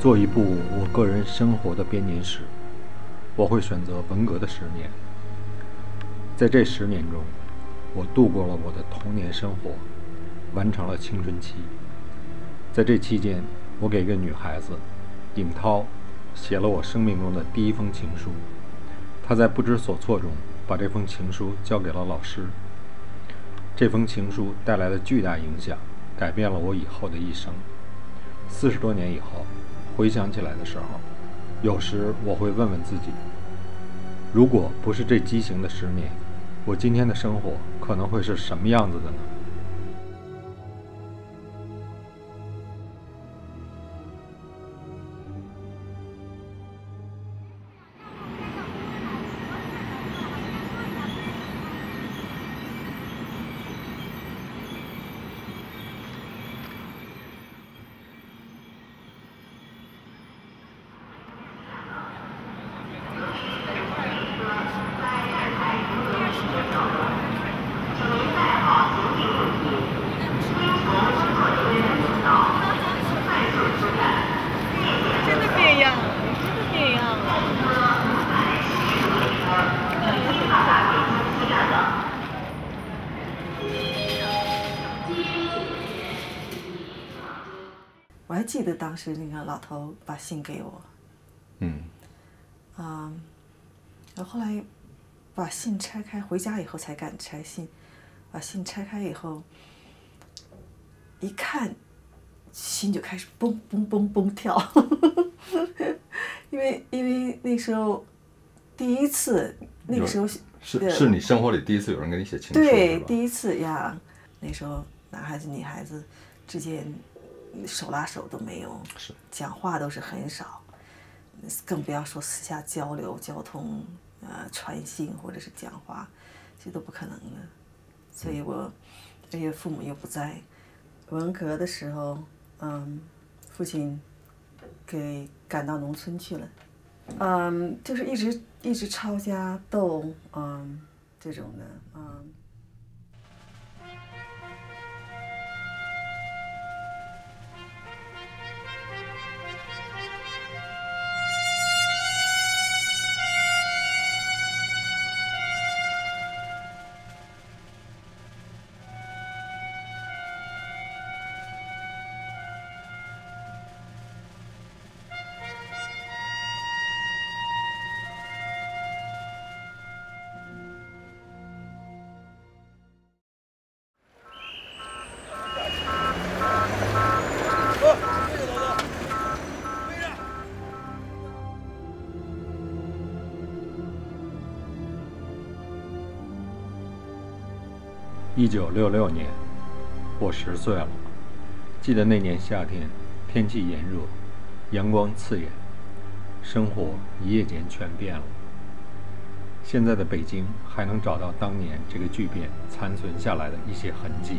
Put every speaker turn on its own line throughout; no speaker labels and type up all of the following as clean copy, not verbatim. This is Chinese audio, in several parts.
做一部我个人生活的编年史，我会选择文革的10年。在这10年中，我度过了我的童年生活，完成了青春期。在这期间，我给一个女孩子尹涛写了我生命中的第一封情书。她在不知所措中把这封情书交给了老师。这封情书带来的巨大影响，改变了我以后的一生。40多年以后，回想起来的时候，有时我会问问自己，如果不是这畸形的10年，我今天的生活可能会是什么样子的呢？
我还记得当时那个老头把信给我，然后后来把信拆开，回家以后才敢拆信。把信拆开以后，一看，心就开始蹦蹦蹦蹦跳，因为那时候第一次，那个时候
是你生活里第一次有人给你写情书，
对，第一次呀。那时候男孩子女孩子之间手拉手都没有，讲话都是很少，更不要说私下交流、交通、传信或者是讲话，这都不可能的。所以而且父母又不在，文革的时候，父亲赶到农村去了，就是一直抄家斗，这种的，
1966年，我10岁了。记得那年夏天，天气炎热，阳光刺眼，生活一夜间全变了。现在的北京还能找到当年这个巨变残存下来的一些痕迹。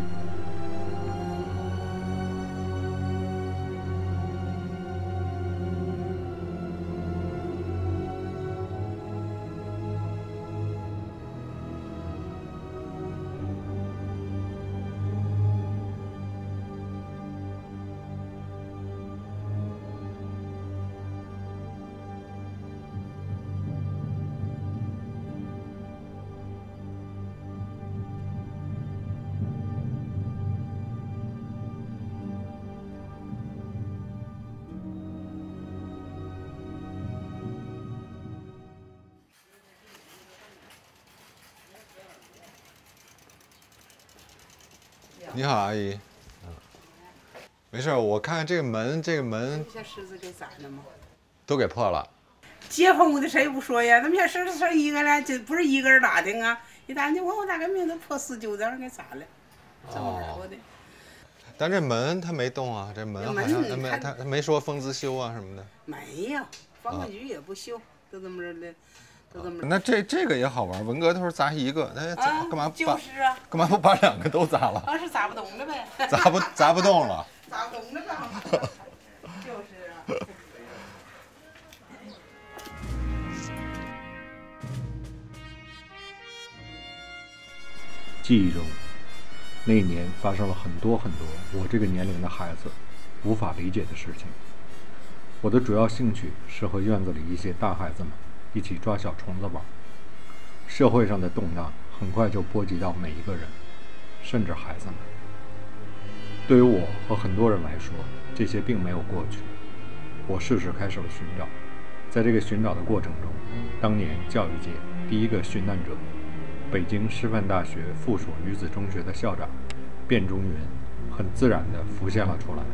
你好，阿姨。没事，我看看这个门，
这些石子给砸了吗？
都给破了。
结婚的谁不说呀？那些石子一个人，这不是一个人打的啊！一打你问我大概名都破4、9张给砸了，这么说的。
但这门它没动啊，这门好像他没说封自修啊什么的。
没有，房管局也不修，都这么着的。
那这个也好玩，文革的时候砸一个，那干嘛
就是啊，
干嘛不把2个都砸了？
是砸不动了呗。
砸不动了。
砸不动了呗。就是啊。
记忆中，那一年发生了很多我这个年龄的孩子无法理解的事情。 我的主要兴趣是和院子里一些大孩子们一起抓小虫子玩。社会上的动荡很快就波及到每一个人，甚至孩子们。对于我和很多人来说，这些并没有过去。我适时开始了寻找，在这个寻找的过程中，当年教育界第一个殉难者，北京师范大学附属女子中学的校长卞中云，很自然地浮现了出来。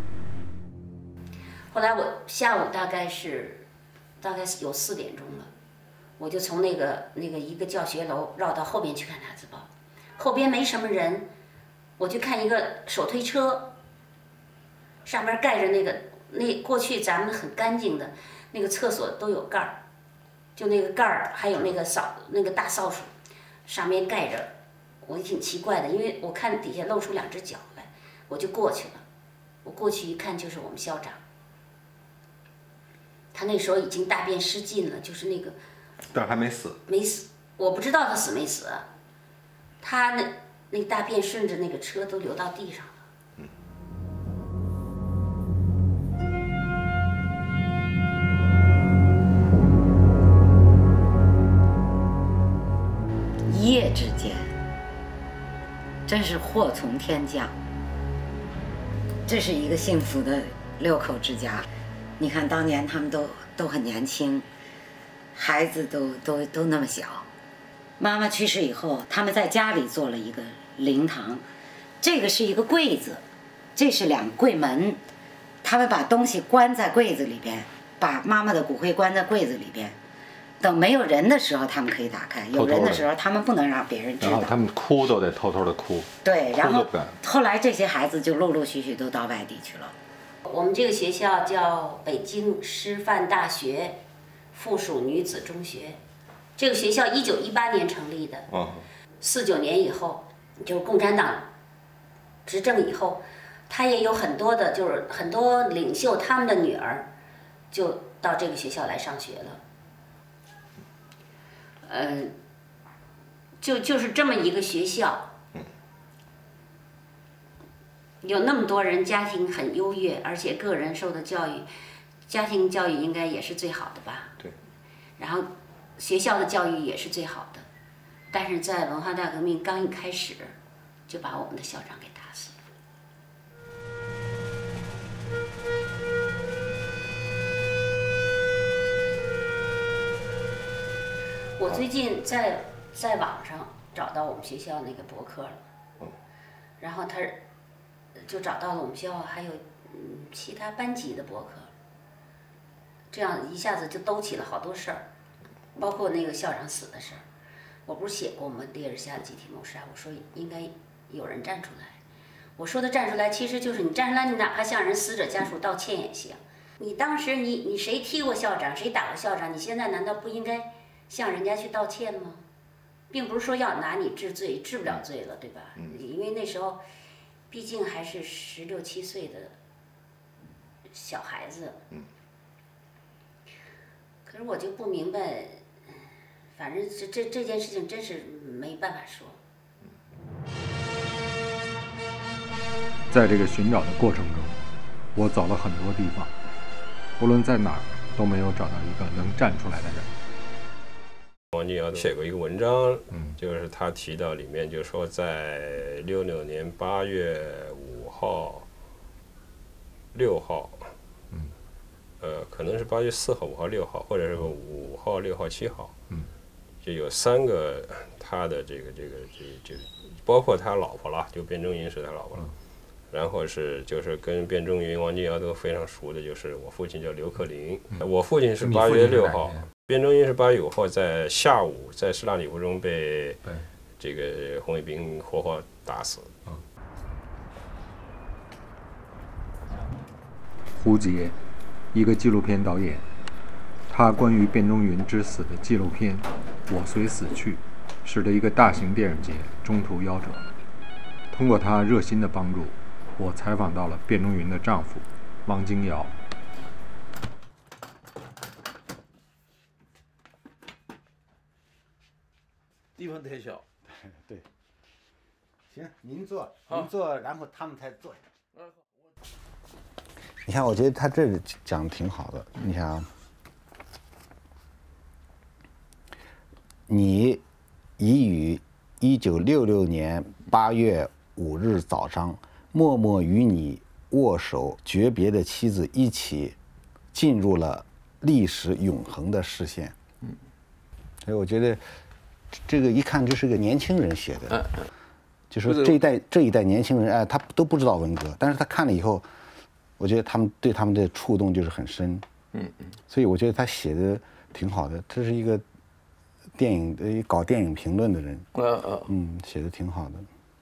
后来我下午大概有4点钟了，我就从那个一个教学楼绕到后边去看大字报，后边没什么人，我就看一个手推车，上面盖着过去咱们很干净的那个厕所都有盖儿，就那个盖儿还有那个大扫帚，上面盖着，我也挺奇怪的，因为我看底下露出2只脚来，我就过去了。我过去一看，就是我们校长。他那时候已经大便失禁了，就是那个，
但还没死。
没死，我不知道他死没死。他那大便顺着那个车都流到地上了。
一夜之间，真是祸从天降。这是一个幸福的6口之家。你看，当年他们都很年轻，孩子都那么小。妈妈去世以后，他们在家里做了一个灵堂，这个是一个柜子，这是2个柜门，他们把东西关在柜子里边，把妈妈的骨灰关在柜子里边。等没有人的时候，他们可以打开；有人的时候，他们不能让别人知道。
然后他们哭都得偷偷的哭。
对，然后后来这些孩子就陆陆续续都到外地去了。
我们这个学校叫北京师范大学附属女子中学，这个学校1918年成立的。49年以后，就是共产党执政以后，他也有很多的，就是很多领袖他们的女儿就到这个学校来上学了。就是这么一个学校，有那么多人家庭很优越，而且个人受的教育，家庭教育应该也是最好的吧？
对。
然后学校的教育也是最好的，但是在文化大革命刚一开始，就把我们的校长给打死了。我最近在网上找到我们学校那个博客了，然后他就找到了我们学校还有其他班级的博客，这样一下子就兜起了好多事儿，包括那个校长死的事儿。我不是写过我们烈日下的集体谋杀，我说应该有人站出来。我说的站出来，其实就是你站出来，你哪怕向人死者家属道歉也行。你当时你谁踢过校长，谁打过校长，你现在难道不应该向人家去道歉吗？并不是说要拿你治罪，治不了罪了，对吧？因为那时候，毕竟还是16、17岁的小孩子。可是我就不明白，反正这件事情真是没办法说。
在这个寻找的过程中，我走了很多地方，无论在哪儿都没有找到一个能站出来的人。
王金尧写过一个文章，就是他提到里面就是说，在66年8月5号、6号，可能是8月4号、5号、6号，或者是5号、6号、7号，就有3个他的这个，包括他老婆了，就卞中云是他老婆了。然后就是跟卞中云、王金尧都非常熟的，就是我父亲叫刘克林，我父亲是8月6号，卞中云是8月5号在下午在师大礼服中被这个红卫兵活打死。
胡杰，一个纪录片导演，他关于卞中云之死的纪录片《我虽死去》，使得一个大型电影节中途夭折。通过他热心的帮助，我采访到了卞中云的丈夫王金尧。
地方太小。
对。行，您坐，然后他们才坐下。 你看，我觉得他这里讲的挺好的。你看啊，你已于1966年8月5日早上，默默与你握手诀别的妻子一起进入了历史永恒的视线。所以我觉得这个一看就是个年轻人写的，就说这一代年轻人，哎，他都不知道文革，但是他看了以后，我觉得对他们的触动就是很深。所以我觉得他写的挺好的，这是一个搞电影评论的人，写的挺好的。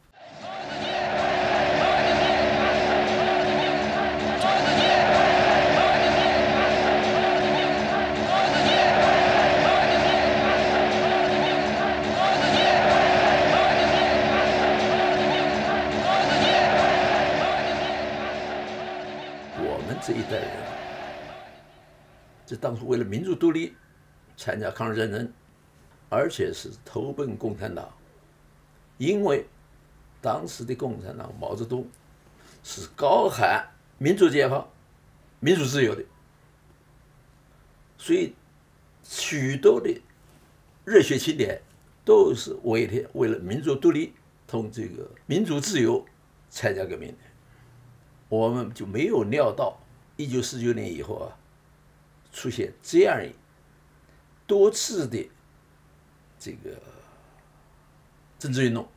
这一代人，这当初为了民族独立参加抗日战争，而且是投奔共产党，因为当时的共产党毛泽东是高喊民主解放、民主自由的，所以许多的热血青年都是为了民族独立同这个民主自由参加革命的。我们就没有料到1949年以后啊，出现这样多次的这个政治运动。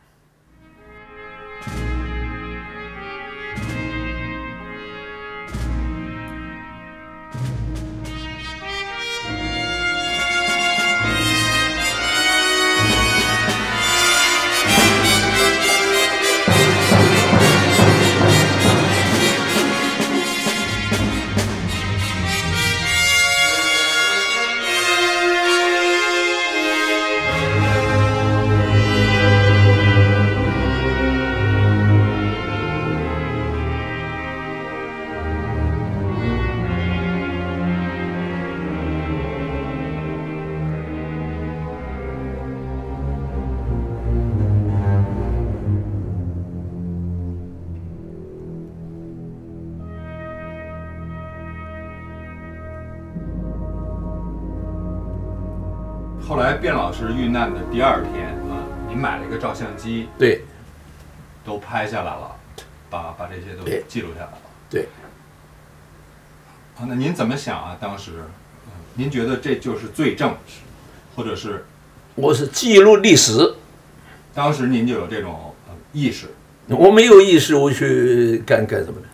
后来卞老师遇难的第2天啊，您买了一个照相机，
对，
都拍下来了，把这些都记录下来了。
对。
啊，那您怎么想啊？当时，您觉得这就是罪证，或者是？
我是记录历史。
当时您就有这种意识。
我没有意识，我去干什么呢？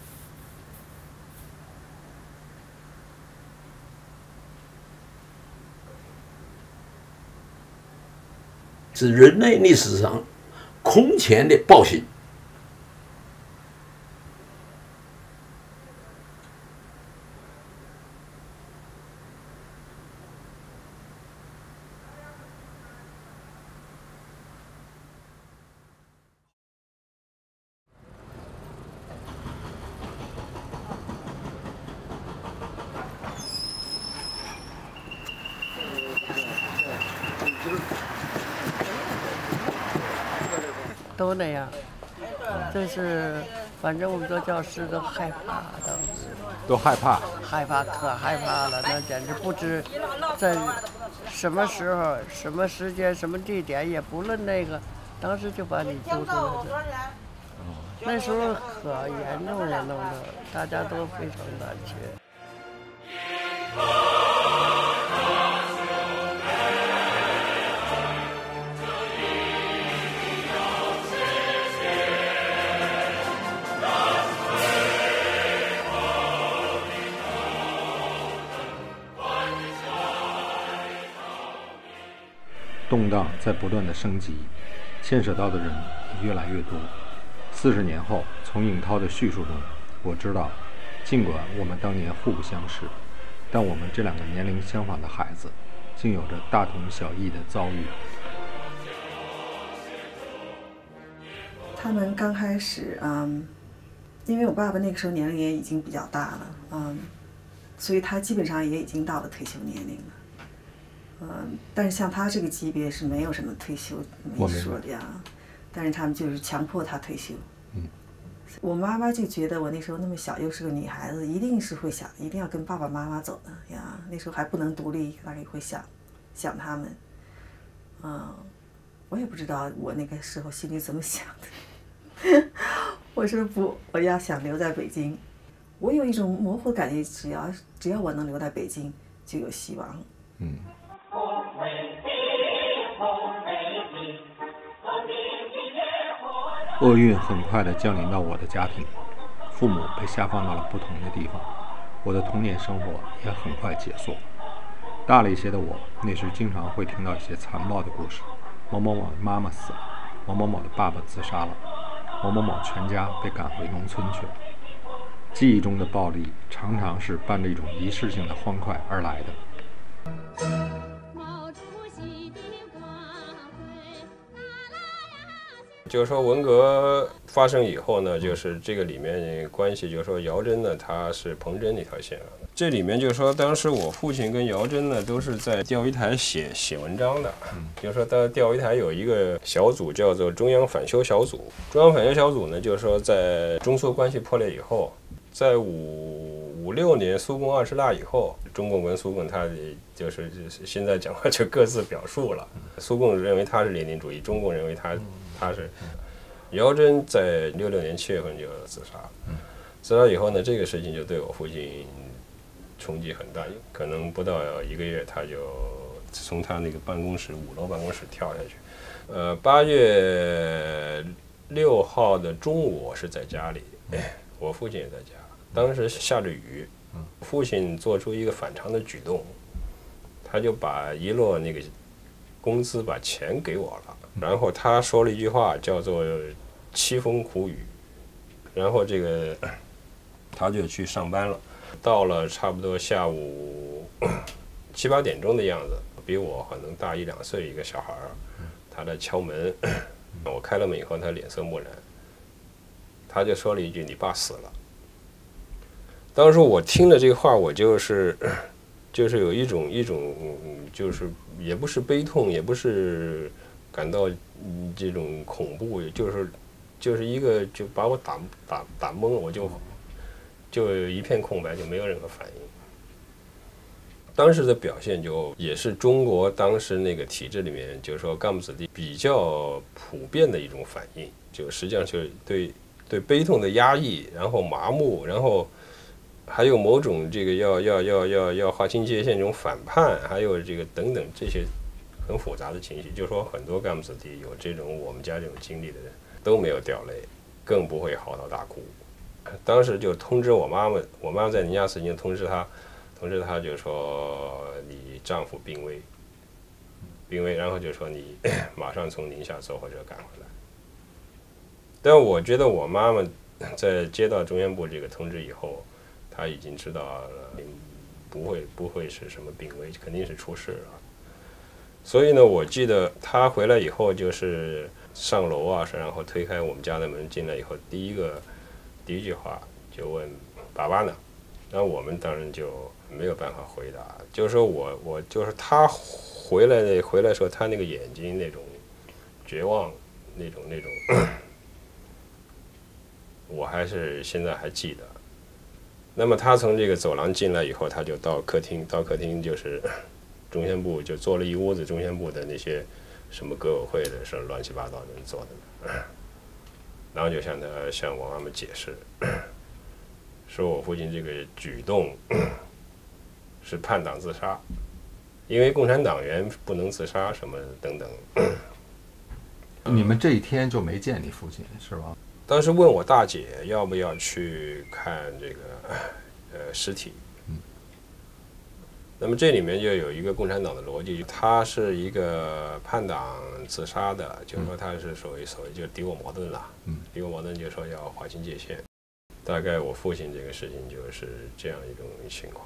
是人类历史上空前的暴行。
都那样，就是反正我们做教师都害怕，当时
都害怕，
可害怕了，那简直不知在什么时候、什么时间、什么地点，也不论那个，当时就把你揪出来的。那时候可严重了，弄得大家都非常胆怯。
动荡在不断的升级，牵扯到的人也越来越多。40年后，从尹涛的叙述中，我知道，尽管我们当年互不相识，但我们这2个年龄相仿的孩子，竟有着大同小异的遭遇。
他们刚开始，因为我爸爸那个时候年龄也已经比较大了，所以他基本上也已经到了退休年龄了。但是像他这个级别是没有什么退休没说的呀，但是他们就是强迫他退休， 我妈妈就觉得我那时候那么小，又是个女孩子，一定是会想，一定要跟爸爸妈妈走的呀。那时候还不能独立，大概会想他们。我也不知道我那个时候心里怎么想的。我说不，我要想留在北京。我有一种模糊的感觉，只要我能留在北京，就有希望。
厄运很快地降临到我的家庭，父母被下放到了不同的地方，我的童年生活也很快结束。大了一些的我，那时经常会听到一些残暴的故事：某某某的妈妈死了，某某某的爸爸自杀了，某某某全家被赶回农村去了。记忆中的暴力常常是伴着一种仪式性的欢快而来的。
就是说文革发生以后呢，就是这个里面关系，就是说姚真呢，他是彭真那条线上的。这里面就是说，当时我父亲跟姚真呢，都是在钓鱼台写文章的。就是说，到钓鱼台有一个小组叫做中央反修小组。中央反修小组呢，就是说在中苏关系破裂以后，在56年苏共20大以后，中共跟苏共他就是现在讲话就各自表述了。苏共认为他是列宁主义，中共认为他是。姚真在66年7月份就自杀了。自杀以后呢，这个事情就对我父亲冲击很大，可能不到1个月，他就从他那个办公室5楼办公室跳下去。8月6号的中午，我是在家里，我父亲也在家。当时下着雨，父亲做出一个反常的举动，他就把一摞那个工资把钱给我了，然后他说了一句话叫做凄风苦雨，然后这个他就去上班了。到了差不多下午7、8点钟的样子，比我可能大1、2岁一个小孩，他在敲门，我开了门以后，他脸色漠然，他就说了一句：“你爸死了。”当时我听了这个话，我就是有一种就是也不是悲痛，也不是感到这种恐怖，就是一个就把我打懵了，我就一片空白，就没有任何反应。当时的表现也是中国当时那个体制里面，就是说干部子弟比较普遍的一种反应，就实际上就是对悲痛的压抑，然后麻木，然后还有某种这个要划清界限这种反叛，还有这个等等这些很复杂的情绪。就是说很多干部子弟有这种我们家这种经历的人都没有掉泪，更不会嚎啕大哭。当时就通知我妈妈在宁夏时间通知她就说你丈夫病危，然后就说你马上从宁夏坐火车赶回来。但我觉得我妈妈在接到中宣部这个通知以后，她已经知道了不会是什么病危，肯定是出事了。所以呢，我记得她回来以后就是上楼啊，然后推开我们家的门进来以后，第一句话就问爸爸呢，然后我们当然就没有办法回答，就是说我就是他回来说他那个眼睛那种绝望那种，我还是现在还记得。那么他从这个走廊进来以后，他就到客厅就是中宣部就坐了一屋子中宣部的那些什么革委会的是乱七八糟的人坐的呢。然后就向我妈妈解释，说我父亲这个举动是叛党自杀，因为共产党员不能自杀什么等等。
你们这一天就没见你父亲是吧？
当时问我大姐要不要去看这个尸体。那么这里面就有一个共产党的逻辑，他是一个叛党自杀的，就是说他是所谓就敌我矛盾了。敌我矛盾就是说要划清界限。大概我父亲这个事情就是这样一种情况。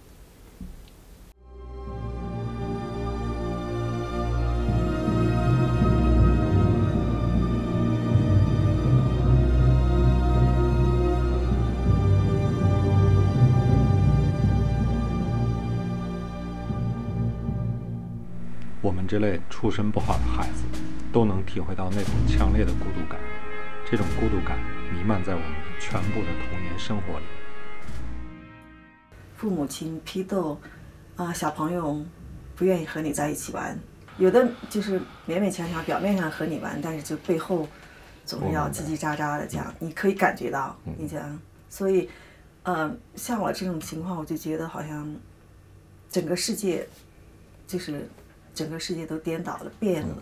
我们这类出身不好的孩子，都能体会到那种强烈的孤独感。这种孤独感弥漫在我们全部的童年生活里。
父母亲批斗小朋友不愿意和你在一起玩，有的就是勉勉强强表面上和你玩，但是就背后总是要叽叽喳喳的这样，你可以感觉到你这样。所以像我这种情况，我就觉得好像整个世界都颠倒了，变了。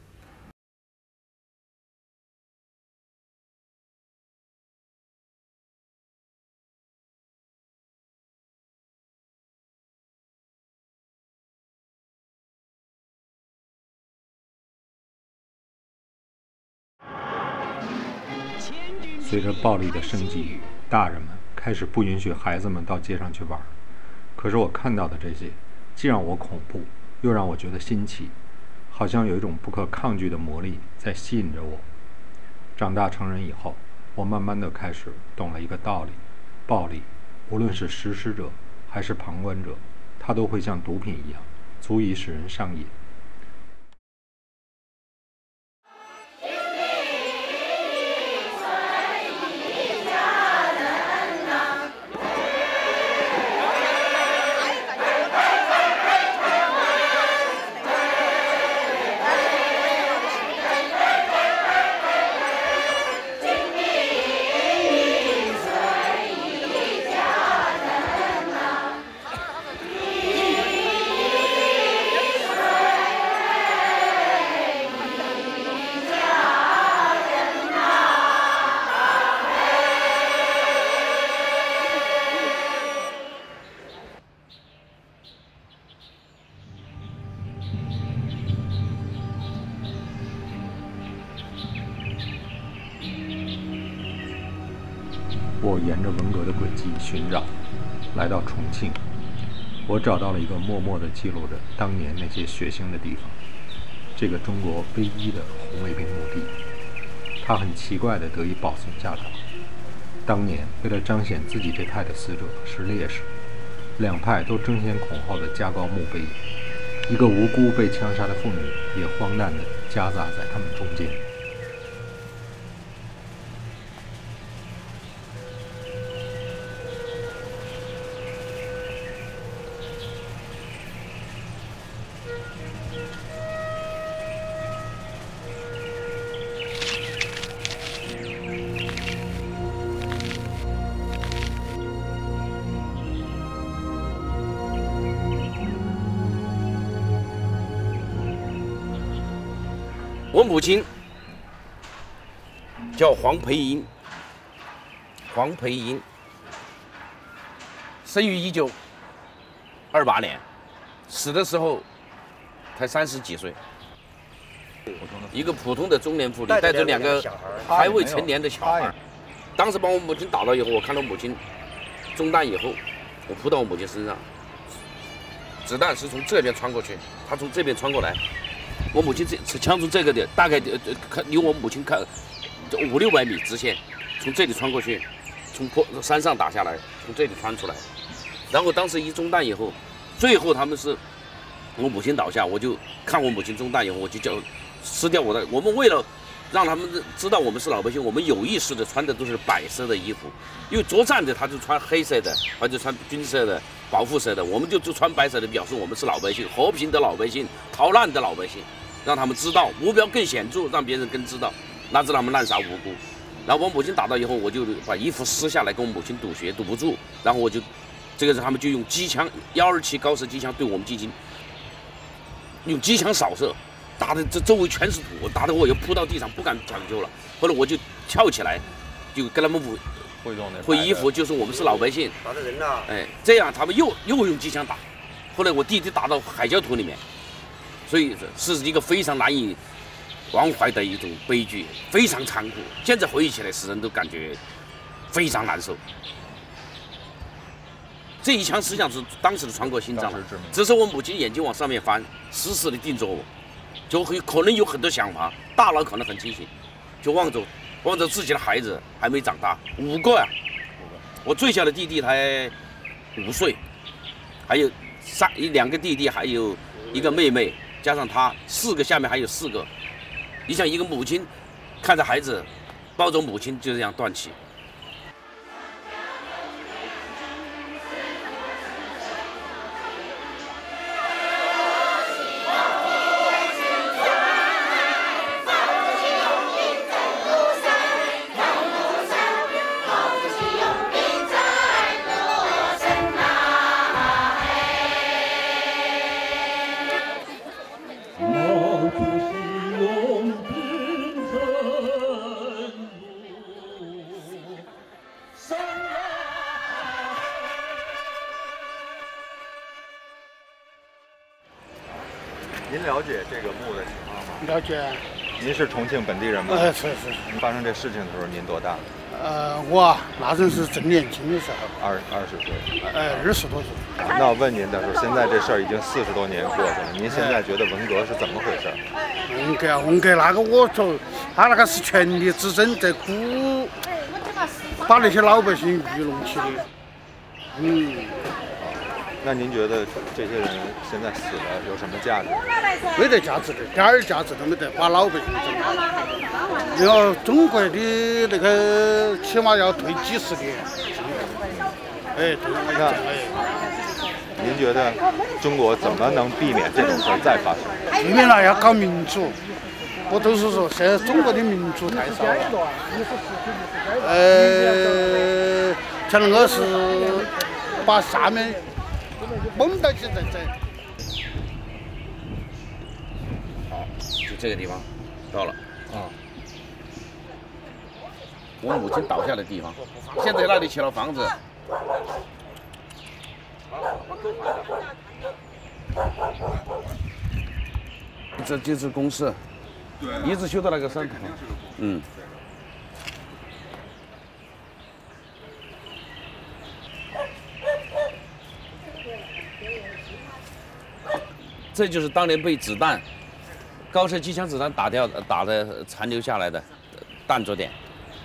随着暴力的升级，大人们开始不允许孩子们到街上去玩。可是我看到的这些，既让我恐怖，又让我觉得新奇，好像有一种不可抗拒的魔力在吸引着我。长大成人以后，我慢慢地开始懂了一个道理：暴力，无论是实施者还是旁观者，它都会像毒品一样，足以使人上瘾。我沿着文革的轨迹寻找，来到重庆，我找到了一个默默地记录着当年那些血腥的地方，这个中国唯一的红卫兵墓地。它很奇怪地得以保存下来。当年为了彰显自己这派的死者是烈士，两派都争先恐后地加高墓碑，一个无辜被枪杀的妇女也荒诞地夹杂在他们中间。
我母亲叫黄培英，生于1928年，死的时候才30几岁。一个普通的中年妇女，带着2个还未成年的小孩。当时把我母亲打了以后，我看到母亲中弹以后，我扑到我母亲身上，子弹是从这边穿过去，她从这边穿过来。我母亲这枪从这个的大概离我母亲看500-600米直线，从这里穿过去，从山上打下来，从这里穿出来。然后当时一中弹以后，最后他们是我母亲倒下，我就看我母亲中弹以后，我就叫撕掉我的。我们为了让他们知道我们是老百姓，我们有意识的穿的都是白色的衣服，因为作战的他就穿黑色的，或者穿军色的、保护色的，我们就穿白色的，表示我们是老百姓，和平的老百姓，逃难的老百姓。让他们知道目标更显著，让别人更知道，哪知道他们滥杀无辜。然后我母亲打到以后，我就把衣服撕下来跟我母亲堵血，堵不住，然后我就，这个时候他们就用机枪127高射机枪对我们进行，用机枪扫射，打的这周围全是土，打的我又扑到地上不敢抢救了。后来我就跳起来，就跟他们挥衣服，就是我们是老百姓，打的人呐，哎，这样他们又用机枪打。后来我弟弟打到海椒土里面。所以是一个非常难以忘怀的一种悲剧，非常残酷。现在回忆起来，使人都感觉非常难受。这一枪实际上是当时的穿过心脏了，只是我母亲眼睛往上面翻，死死地盯着我，就可能有很多想法，大脑可能很清醒，就望着自己的孩子还没长大，5个呀，我最小的弟弟才5岁，还有2个弟弟，还有1个妹妹。加上他4个，下面还有4个。你想一个母亲看着孩子抱着母亲就这样断气。
您了解这个墓的情况吗？
了解。
您是重庆本地人吗？
是。
发生这事情的时候您多大？
我那阵是正年轻的时候
，20岁。
20多岁。
那我问您的是，现在这事儿已经40多年过去了，您现在觉得文革是怎么回事？
文革那个我说，他那个是权力之争，在把那些老百姓愚弄起的。
那您觉得这些人现在死了有什么价值？
没得价值的，点儿价值都没得，把老百姓整了。然后中国的那个起码要退几十年。对。
您觉得中国怎么能避免这种事再发生？
避免了要搞民主。我都是说，现在中国的民主太少了。像那个是把下面蒙到起再整。
好，就这个地方到了。我母亲倒下的地方，现在那里起了房子。这就是公司，一直修到那个山头。这就是当年被子弹、高射机枪子弹打的残留下来的弹着点。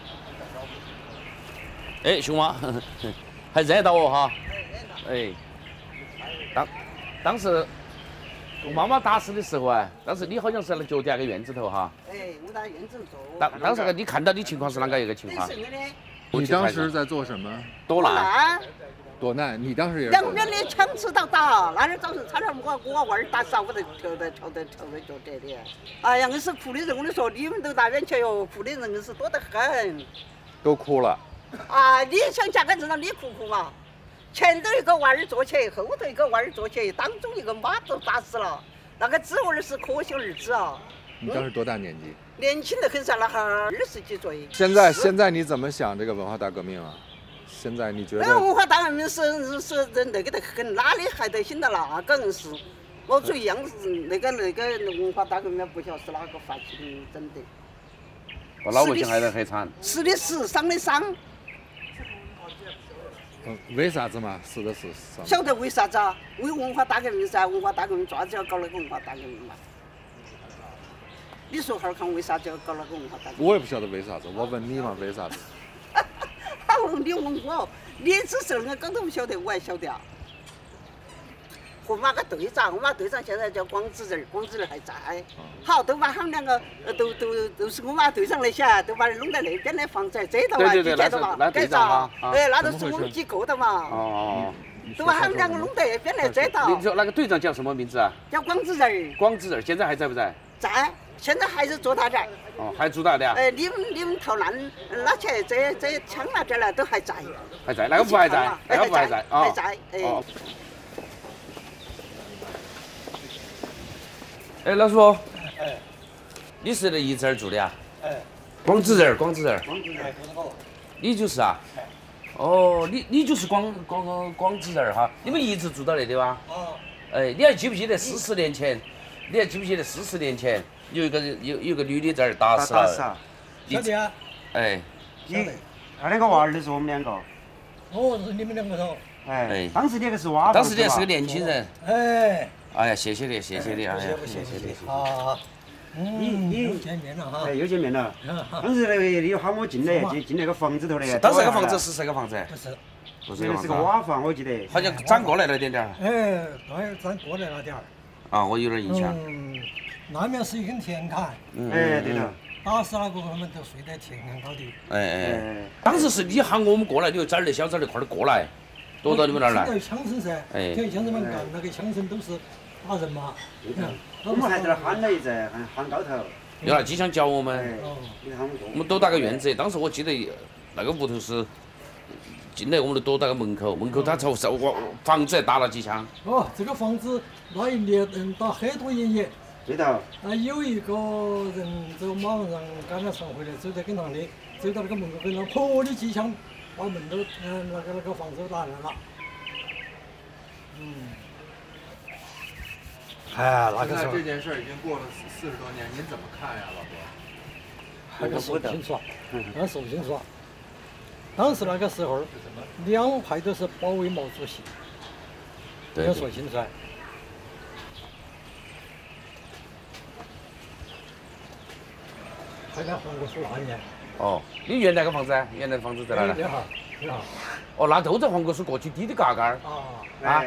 哎，熊猫，还认得到我哈？哎，当时我妈妈打死的时候啊，当时你好像是在脚底那个院子头哈。
哎，我在院子坐。
当时你看到的情况是啷个一个情况？
你当时在做什么？
躲难。
躲难，你当时也是。
两边的枪刺到打，那天早上差点我娃儿打死，我都跳在脚底的。哎呀，硬是哭的人，我跟你说，你们都大院去哟，哭的人硬是多得很。
都哭了。
啊，你想夹个子让你哭嘛？前头一个娃儿坐起，后头一个娃儿坐起，当中一个妈都打死了，那个侄儿是可惜儿子啊。
你当时多大年纪？
年轻得很噻，那还20几岁。
现在你怎么想这个文化大革命啊？现在你觉得？
文化大革命是那个得很，哪里还得信到那个人是？我说一样是那个文化大革命不晓得是哪个发起的整的。
把老百姓害得很惨。
死的死，伤的伤。
为啥子嘛？死的死。
晓得为啥子啊？为文化大革命噻，文化大革命抓子要搞那个文化大革命嘛？你说哈儿看为啥子要搞那个文化大革命？
我也不晓得为啥子，我问你嘛，为啥子？
你问我，你只是那个刚都不晓得，我还晓得啊。和马个队长，我马队长现在叫广子仁，广子仁还在。好，都把他们两个都是我马队长那些，都把弄到那边的房子这到嘛，就这到嘛，改造。哎，那都是我们几个的嘛。哦。都把他们两个弄到那边来这到。
你说那个队长叫什么名字啊？
叫广子仁。广
子仁现在还在不在？
在。现在还是做大点。
哦，还做大的啊？
你们逃难拿起来这枪啊这了都还在。
还在？那个不还在？那个不还在？
还在。哎。
哎，老叔。哎。你是那一直儿住的啊？哎。广子仁。你就是啊？哦，你就是广子仁哈？你们一直住到那里哇？哦。哎，你还记不记得40年前？有一个女的在那儿打死了。
晓得啊。
哎。
他两个娃儿都是我们两个。
哦，是你们两个噻。
哎。当时那个是娃。
当时你还是个年轻人。
哎。
哎呀，谢谢你，哎呀，
谢谢你。好。你又见面了哈。
哎，又见面了。当时那个你喊我进来，进那个房子头的。
当时那个房子是谁个房子？
不是。
那个是个瓦房，我记得。
好像长过来了点点。
哎，对，长过来了点儿。
啊，我有点印象。
那面是一根田坎。
哎，对了。
打死那个他们都睡得天很高的。
当时是你喊我们过来，你就崽儿的小崽儿的快点过来，躲到你们那儿来。
听到枪声噻，听到枪声嘛，干那个枪声都是打人嘛。
我们还在那喊了一阵，喊高头。
用那机枪教我们。我们躲到个院子，当时我记得那个屋头是进来，我们就躲到个门口，门口他朝房子还打了几枪。
哦，这个房子那一年打很多人也。
对头。
有一个人走马路上赶了船回来，走在跟堂里，走到那个门口跟他砰的几枪，把门都那个房子都打烂了。哎，那个时候。
这件事已经过了40多年，您怎么看呀，老伯？
那个说不清楚，那说不清楚。当时那个时候，两派都是保卫毛主席，要说清楚。还在黄果树那年。
哦，你原来个房子啊？原来房子在哪里？哦，那都在黄果树过去低的嘎嘎儿。啊。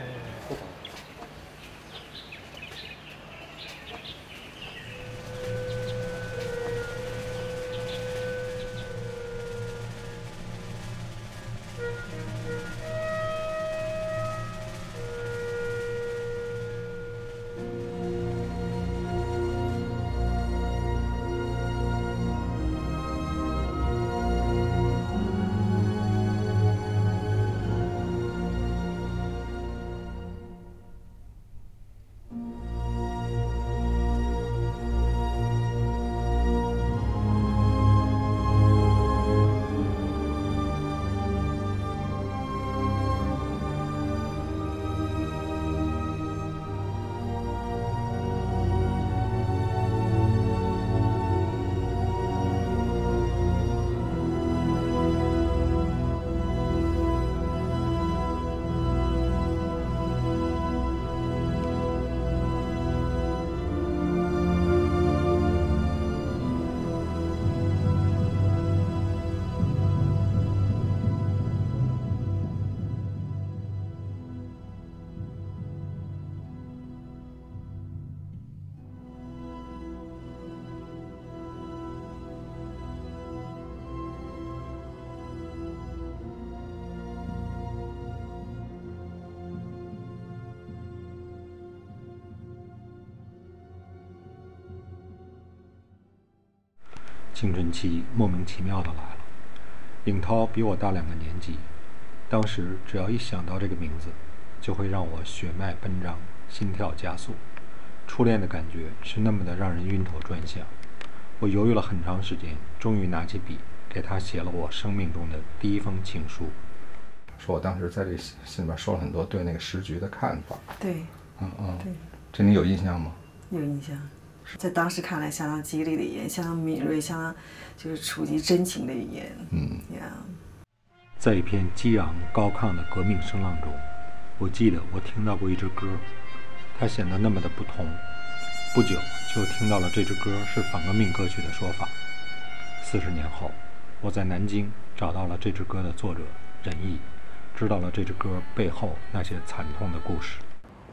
青春期莫名其妙的来了。尹涛比我大2个年级，当时只要一想到这个名字，就会让我血脉奔张，心跳加速。初恋的感觉是那么的让人晕头转向。我犹豫了很长时间，终于拿起笔，给他写了我生命中的第一封情书。
说我当时在这信里边说了很多对那个时局的看法。
对。
对。这你有印象吗？
有印象。在当时看来，相当激励的语言，相当敏锐，相当就是触及真情的语言。
在一片激昂高亢的革命声浪中，我记得我听到过一支歌，它显得那么的不同。不久就听到了这支歌是反革命歌曲的说法。40年后，我在南京找到了这支歌的作者任毅，知道了这支歌背后那些惨痛的故事。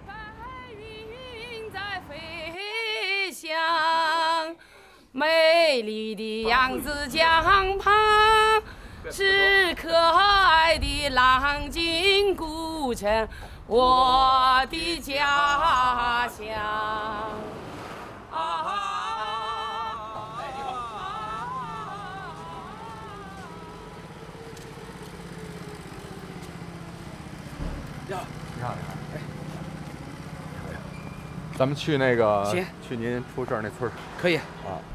美丽的扬子江旁，是可爱的浪景古城，我的家乡。
你好，哎，咱们去那个，去您出事儿那村儿，
可以
啊。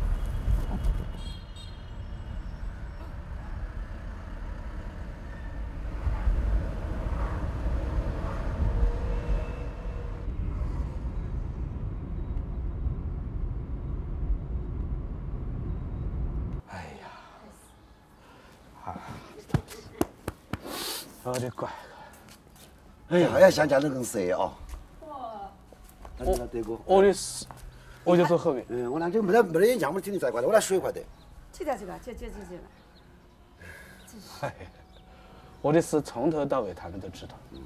我的乖，哎呀，想家都更色啊！
我的是，我就坐后面。
我那就没得眼镜，我听你再快的，我那水快的。
这个，
哎，我的事从头到尾他们都知道。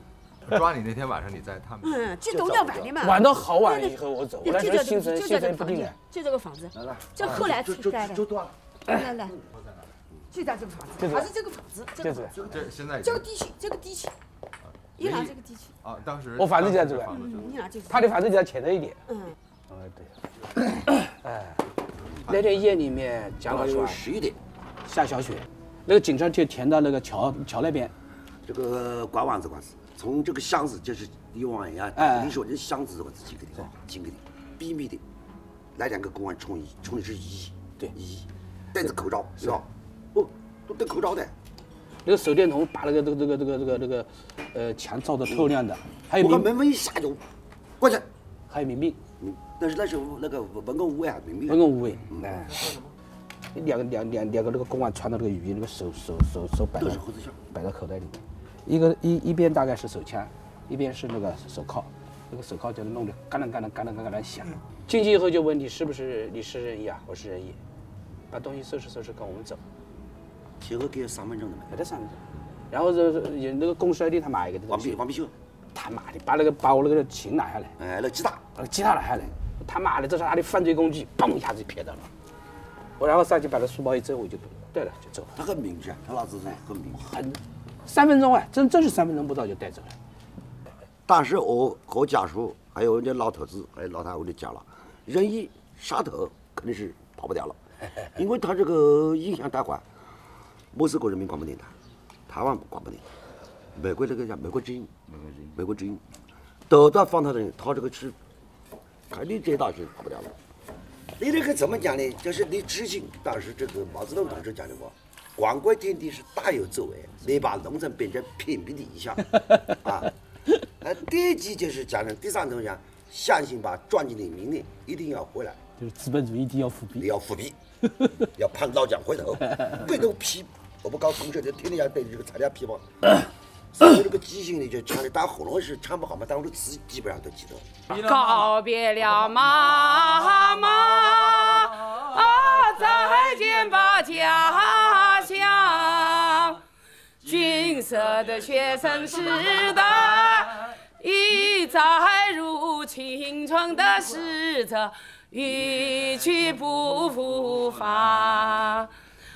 抓你那天晚上你在他们？
这都要晚的嘛。
晚到好晚以后我走，我那时候心神不定的。
就这个房子，这后来盖的。来，就在这个房子，还是这个房子，
这现在
这个地区，伊朗这个地区。
啊，当时
我房子就在这个，他的房子就在前头一点。对。哎，那天夜里面蒋老师
11点
下小雪，那个警车就停到那个桥那边。
这个拐弯子关系，从这个巷子就是离我们呀，你说这巷子这个是几个地方？几个地，秘密的，来2个公安冲的是1，
对
1，戴着口罩是吧？哦，都戴口罩的。
那个手电筒把那个墙照得透亮的，还有
我门一下就过去，
还有民兵。
但是那时候那个文工五位啊，民兵。
文工五位，哎，两个那个公安穿的那个雨衣，那个手摆到口袋里面，一边大概是手枪，一边是那个手铐，那个手铐就弄得嘎啷响。进去以后就问你是不是你是人医啊？我是人医，把东西收拾跟我们走。
前后给了3分钟的嘛，
给他3分钟，然后有那个公摔的他妈一个
王必修，
他妈的把我那个琴拿下来，
哎，那吉他
拿下来，他妈的这是他的犯罪工具，嘣一下子撇到了。我然后上去把他书包一遮，我就对了，就走了。
他很明智啊，他那子是很明智。
3分钟啊，真是3分钟不到就带走了。
但是我和家属还有那老头子还有老太太我就讲了，人一杀头肯定是跑不掉了，因为他这个影响太坏。莫斯科人民广播电台、台湾广播电台、美国这个叫美国之音，都在放他的人，他这个是肯定这大是跑不掉了。你这个怎么讲呢？就是你执行当时这个毛泽东同志讲的话，广阔天地是大有作为，你把农村变成偏僻的一项啊。第一级就是讲的，第3种讲，相信把赚进的命令一定要回来，
就是资本主义一定要复辟，
要复辟，要盼老蒋回头，回头批。我们搞公社就天天要对这个材料批嘛，所以这个记性呢就唱的打喉咙是唱不好嘛，但我的词基本上都记得。
告别了妈妈，再见吧家乡，金色的学生时代一再如青春的使者，一去不复返。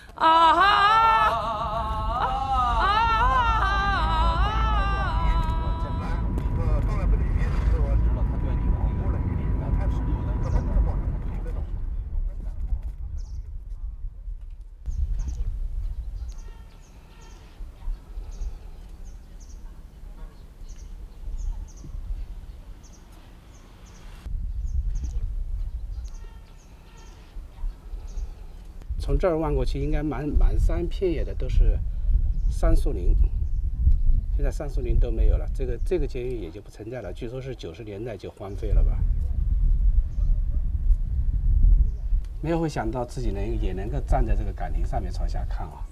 从这儿望过去，应该满山遍野的都是杉树林。现在杉树林都没有了，这个监狱也就不存在了。据说是90年代就荒废了吧。没有会想到自己也能够站在这个岗亭上面朝下看啊。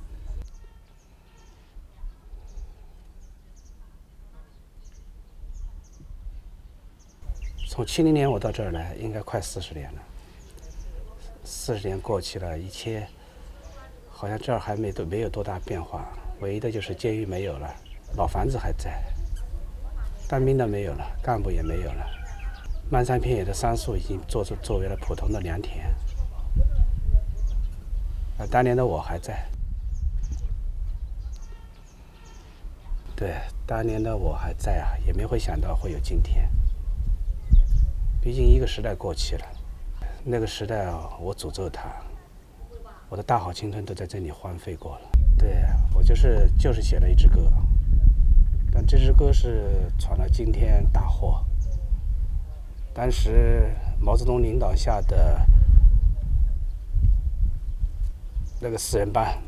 从70年我到这儿来，应该快40年了。40年过去了，一切好像这儿还没有多大变化，唯一的就是监狱没有了，老房子还在，当兵的没有了，干部也没有了，漫山遍野的杉树已经作为了普通的良田。当年的我还在，对，当年的我还在啊，也没会想到会有今天。毕竟一个时代过去了。那个时代啊，我诅咒它，我的大好青春都在这里荒废过了。对，我就是写了一支歌，但这支歌是闯了惊天大祸。当时毛泽东领导下的那个4人帮，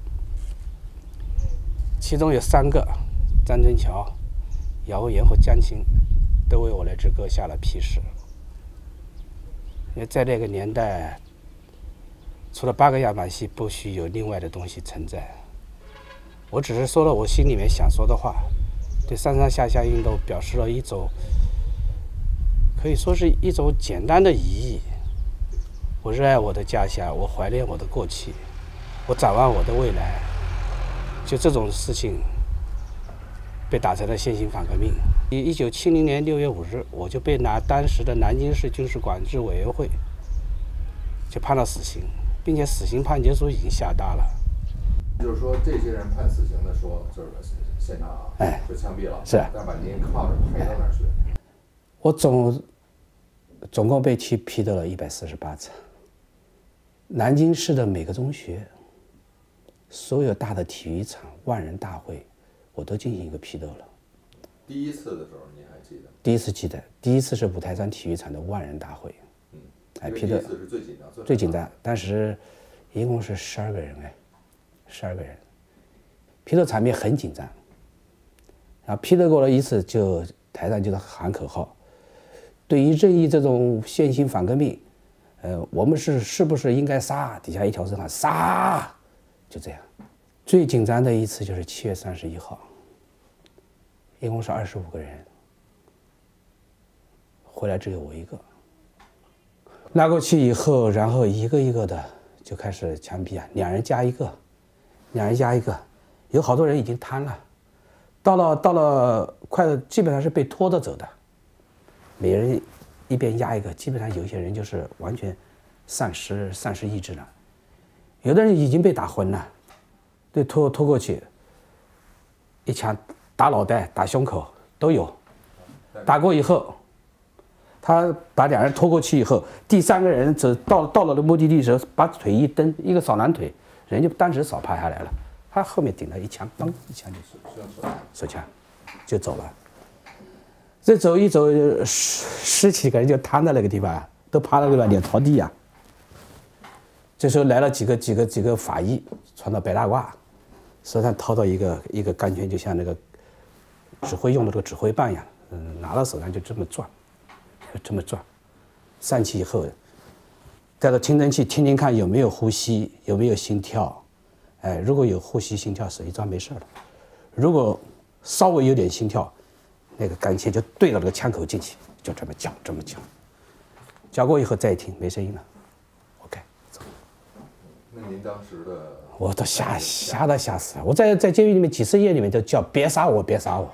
其中有3个，张春桥、姚文元和江青，都为我那支歌下了批示。因为在那个年代，除了8个样板戏，不许有另外的东西存在。我只是说了我心里面想说的话，对上上下下运动表示了一种，可以说是一种简单的疑义。我热爱我的家乡，我怀念我的过去，我展望我的未来。就这种事情， 被打成了现行反革命。1970年6月5日，我就被拿当时的南京市军事管制委员会就判了死刑，并且死刑判决书已经下达了。
就是说，这些人判死刑的说，就是现场就枪毙了，
是，
但把您靠着陪到那儿去。
我总共被批斗了148次。南京市的每个中学，所有大的体育场、万人大会，我都进行一个批斗了。
第一次的时候您还记得？
第一次记得，第一次是五台山体育场的万人大会。批斗。
第一次是最紧张。
最紧张，当时一共是12个人，12个人，批斗场面很紧张。然后批斗过了一次，就台上就是喊口号。对于正义这种现行反革命，我们是不是应该杀？底下一条声喊杀，就这样。最紧张的一次就是7月31号，一共是25个人，回来只有我一个。拉过去以后，然后一个一个的就开始枪毙啊，2人加一个，有好多人已经瘫了，到了快基本上是被拖着走的。每人一边压一个，基本上有一些人就是完全丧失意志了，有的人已经被打昏了，对，拖过去，一枪打脑袋、打胸口都有。打过以后，他把2人拖过去以后，第3个人到了目的地时候，把腿一蹬，一个扫南腿，人就当时扫趴下来了。他后面顶了一枪，嘣，一枪就手枪就走了。这走一走，10几个人就瘫在那个地方，都趴在那个脸朝地啊。这时候来了几个法医，穿到白大褂，手上掏到一个钢圈，就像那个指挥用的这个指挥棒一样，拿到手上就这么转，上去以后，带着听诊器听听看有没有呼吸，有没有心跳，如果有呼吸心跳，手一抓没事了；如果稍微有点心跳，那个钢钎就对着那个枪口进去，就这么搅过以后再一听没声音了 ，OK， 走。
那您当时的？
我都吓死了！我在监狱里面几次夜里面都叫别杀我，别杀我。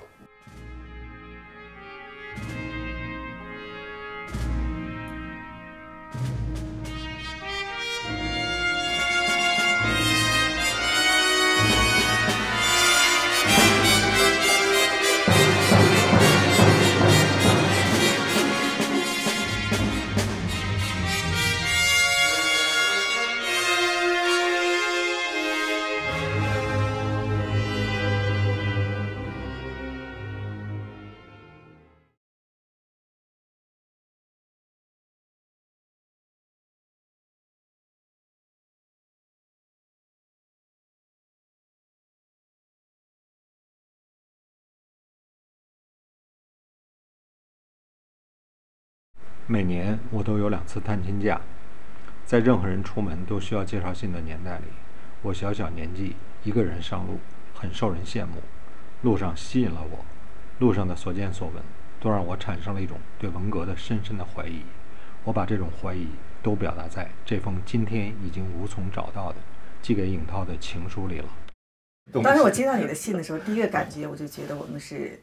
每年我都有2次探亲假，在任何人出门都需要介绍信的年代里，我小小年纪一个人上路，很受人羡慕。路上吸引了我，路上的所见所闻都让我产生了一种对文革的深深的怀疑。我把这种怀疑都表达在这封今天已经无从找到的寄给尹涛的情书里了。
当时我接到你的信的时候，第一个感觉我就觉得我们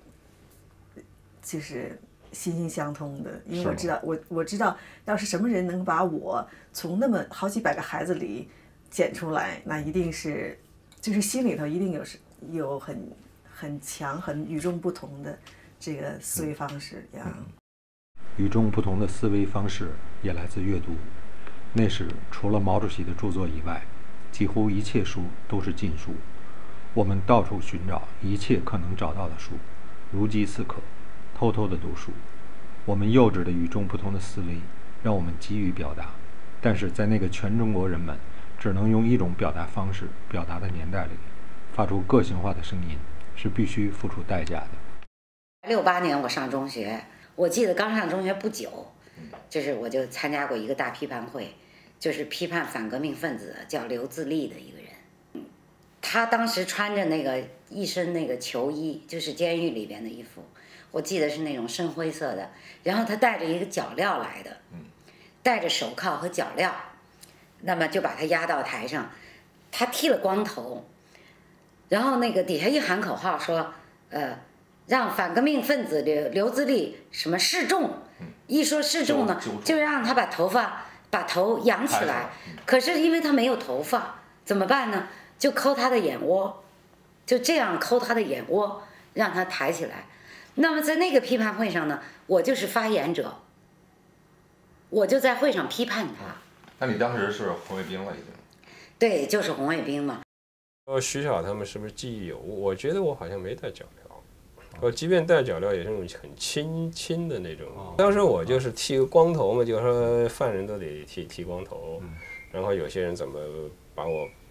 就是心心相通的，因为我知道要是什么人能把我从那么好几百个孩子里捡出来，那一定是就是心里头一定有很强很与众不同的这个思维方式呀。
与众不同的思维方式也来自阅读。那时除了毛主席的著作以外，几乎一切书都是禁书。我们到处寻找一切可能找到的书，如饥似渴，偷偷的读书。我们幼稚的与众不同的思维让我们急于表达，但是在那个全中国人们只能用一种表达方式表达的年代里，发出个性化的声音是必须付出代价的。
68年我上中学，我记得刚上中学不久，我就参加过一个大批判会，就是批判反革命分子叫刘自立的一个人。他当时穿着那个一身那个球衣，就是监狱里边的衣服，我记得是那种深灰色的，然后他带着一个脚镣来的，戴着手铐和脚镣，那么就把他押到台上，他剃了光头，然后那个底下一喊口号说让反革命分子刘自立什么示众，一说示众呢，就让他把头扬起来。可是因为他没有头发，怎么办呢？就抠他的眼窝，就这样抠他的眼窝，让他抬起来。那么在那个批判会上呢，我就是发言者，我就在会上批判他。
那你当时是红卫兵了已经？
对，就是红卫兵嘛。
徐晓他们是不是记忆有误？我觉得我好像没带脚镣，我即便带脚镣也是那种很轻的那种。当时我就是剃个光头嘛，就是说犯人都得剃光头，然后有些人怎么把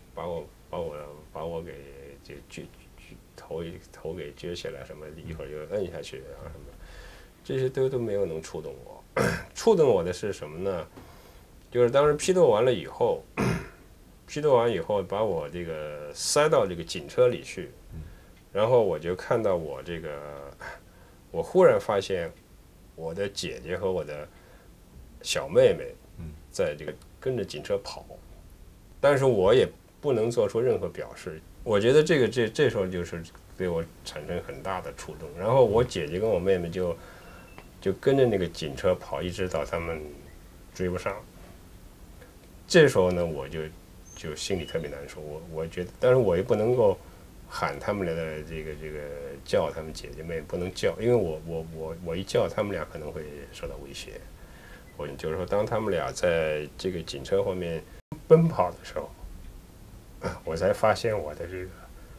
我给就头给撅起来什么，一会儿就摁下去啊什么，这些都没有能触动我。触动我的是什么呢？就是当时批斗完以后，把我这个塞到这个警车里去，然后我就看到我忽然发现我的姐姐和我的小妹妹在这个跟着警车跑，但是我也不能做出任何表示。我觉得这时候就是对我产生很大的触动。然后我姐姐跟我妹妹就跟着那个警车跑，一直到他们追不上。这时候呢，我就心里特别难受。我觉得，但是我也不能够喊他们俩的这个叫他们姐姐妹不能叫，因为我一叫他们俩可能会受到威胁。我就是说，当他们俩在这个警车后面奔跑的时候，我才发现我的这个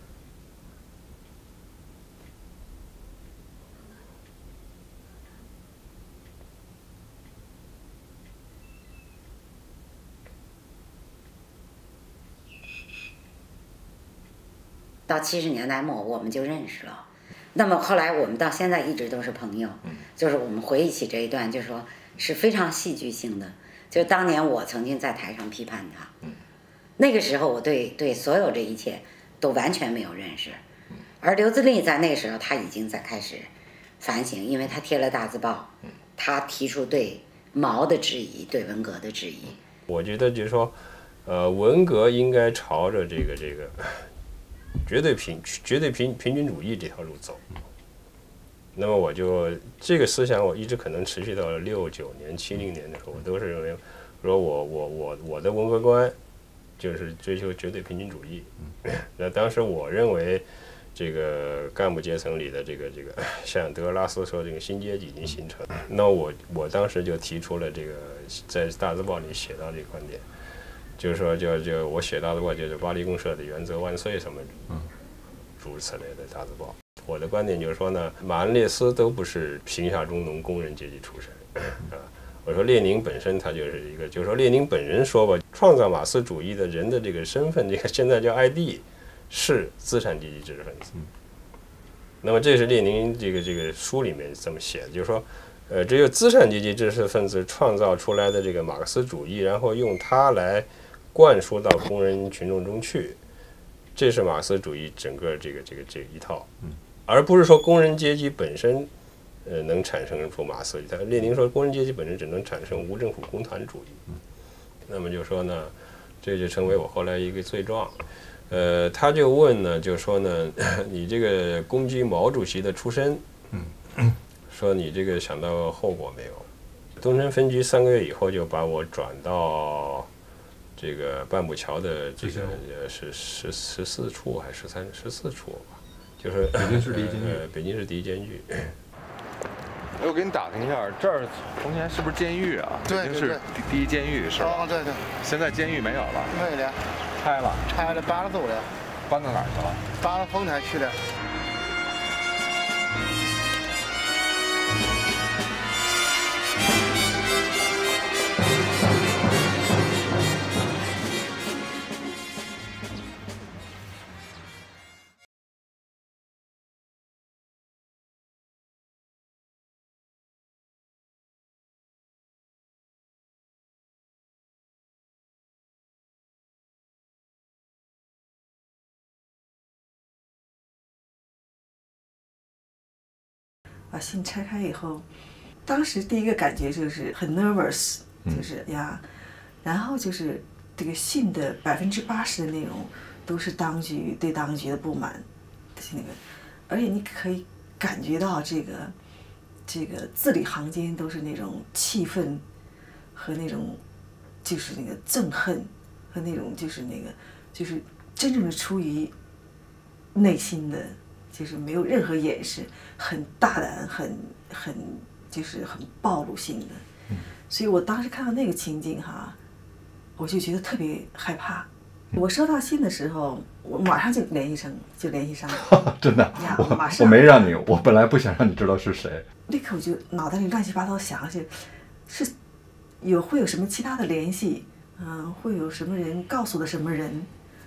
到70年代末我们就认识了。那么后来我们到现在一直都是朋友，就是我们回忆起这一段，就说是非常戏剧性的。就当年我曾经在台上批判他，那个时候我对所有这一切都完全没有认识，而刘自立在那个时候他已经在开始反省，因为他贴了大字报，他提出对毛的质疑，对文革的质疑。
我觉得就是说，文革应该朝着这个绝对平均主义这条路走。那么我就这个思想，我一直可能持续到了69年、70年的时候，我都是认为，说我的文革观就是追求绝对平均主义。那当时我认为，这个干部阶层里的这个像德格拉斯说这个新阶级已经形成。那我当时就提出了这个在大字报里写到这个观点。就是说，就我写大字报，就是巴黎公社的原则万岁什么，诸如此类的大字报。我的观点就是说呢，马恩列斯都不是贫下中农工人阶级出身啊。我说列宁本身他就是一个，就是说列宁本人说吧，创造马克思主义的人的这个身份，这个现在叫 ID， 是资产阶级知识分子。那么这是列宁这个书里面这么写的，就是说。只有资产阶级知识分子创造出来的这个马克思主义，然后用它来灌输到工人群众中去，这是马克思主义整个这一套，而不是说工人阶级本身能产生出马克思主义。列宁说工人阶级本身只能产生无政府公团主义。那么就说呢，这就成为我后来一个罪状。他就问呢，就说呢，你这个攻击毛主席的出身，说你这个想到后果没有？东城分局3个月以后就把我转到这个半步桥的这个是14处还是14处吧？就是
北京市第一监狱。
北京市第一监狱。
我给你打听一下，这儿从前是不是监狱啊？
对，
北京市第一监狱是吧？
哦，对。
现在监狱没有了。
没了。
拆了。
拆了，搬了走了。
搬到哪儿去了？
搬到丰台去了。
把信拆开以后，当时第一个感觉就是很 nervous，就是呀，然后就是这个信的80%的内容都是对当局的不满，那个，而且你可以感觉到这个字里行间都是那种气愤和那种就是那个憎恨和那种就是真正的出于内心的，就是没有任何掩饰，很大胆，很暴露性的。所以我当时看到那个情景哈，我就觉得特别害怕。我收到信的时候，我马上就联系上了。
真的，
马上。
我没让你，我本来不想让你知道是谁。
立刻我就脑袋里乱七八糟想是会有什么其他的联系，会有什么人告诉了什么人，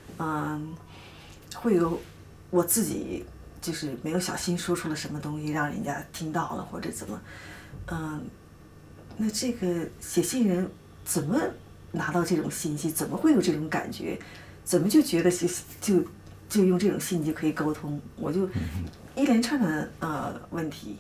会有我自己就是没有小心说出了什么东西让人家听到了或者怎么，那这个写信人怎么拿到这种信息？怎么会有这种感觉？怎么就觉得就用这种信就可以沟通？我就一连串的问题。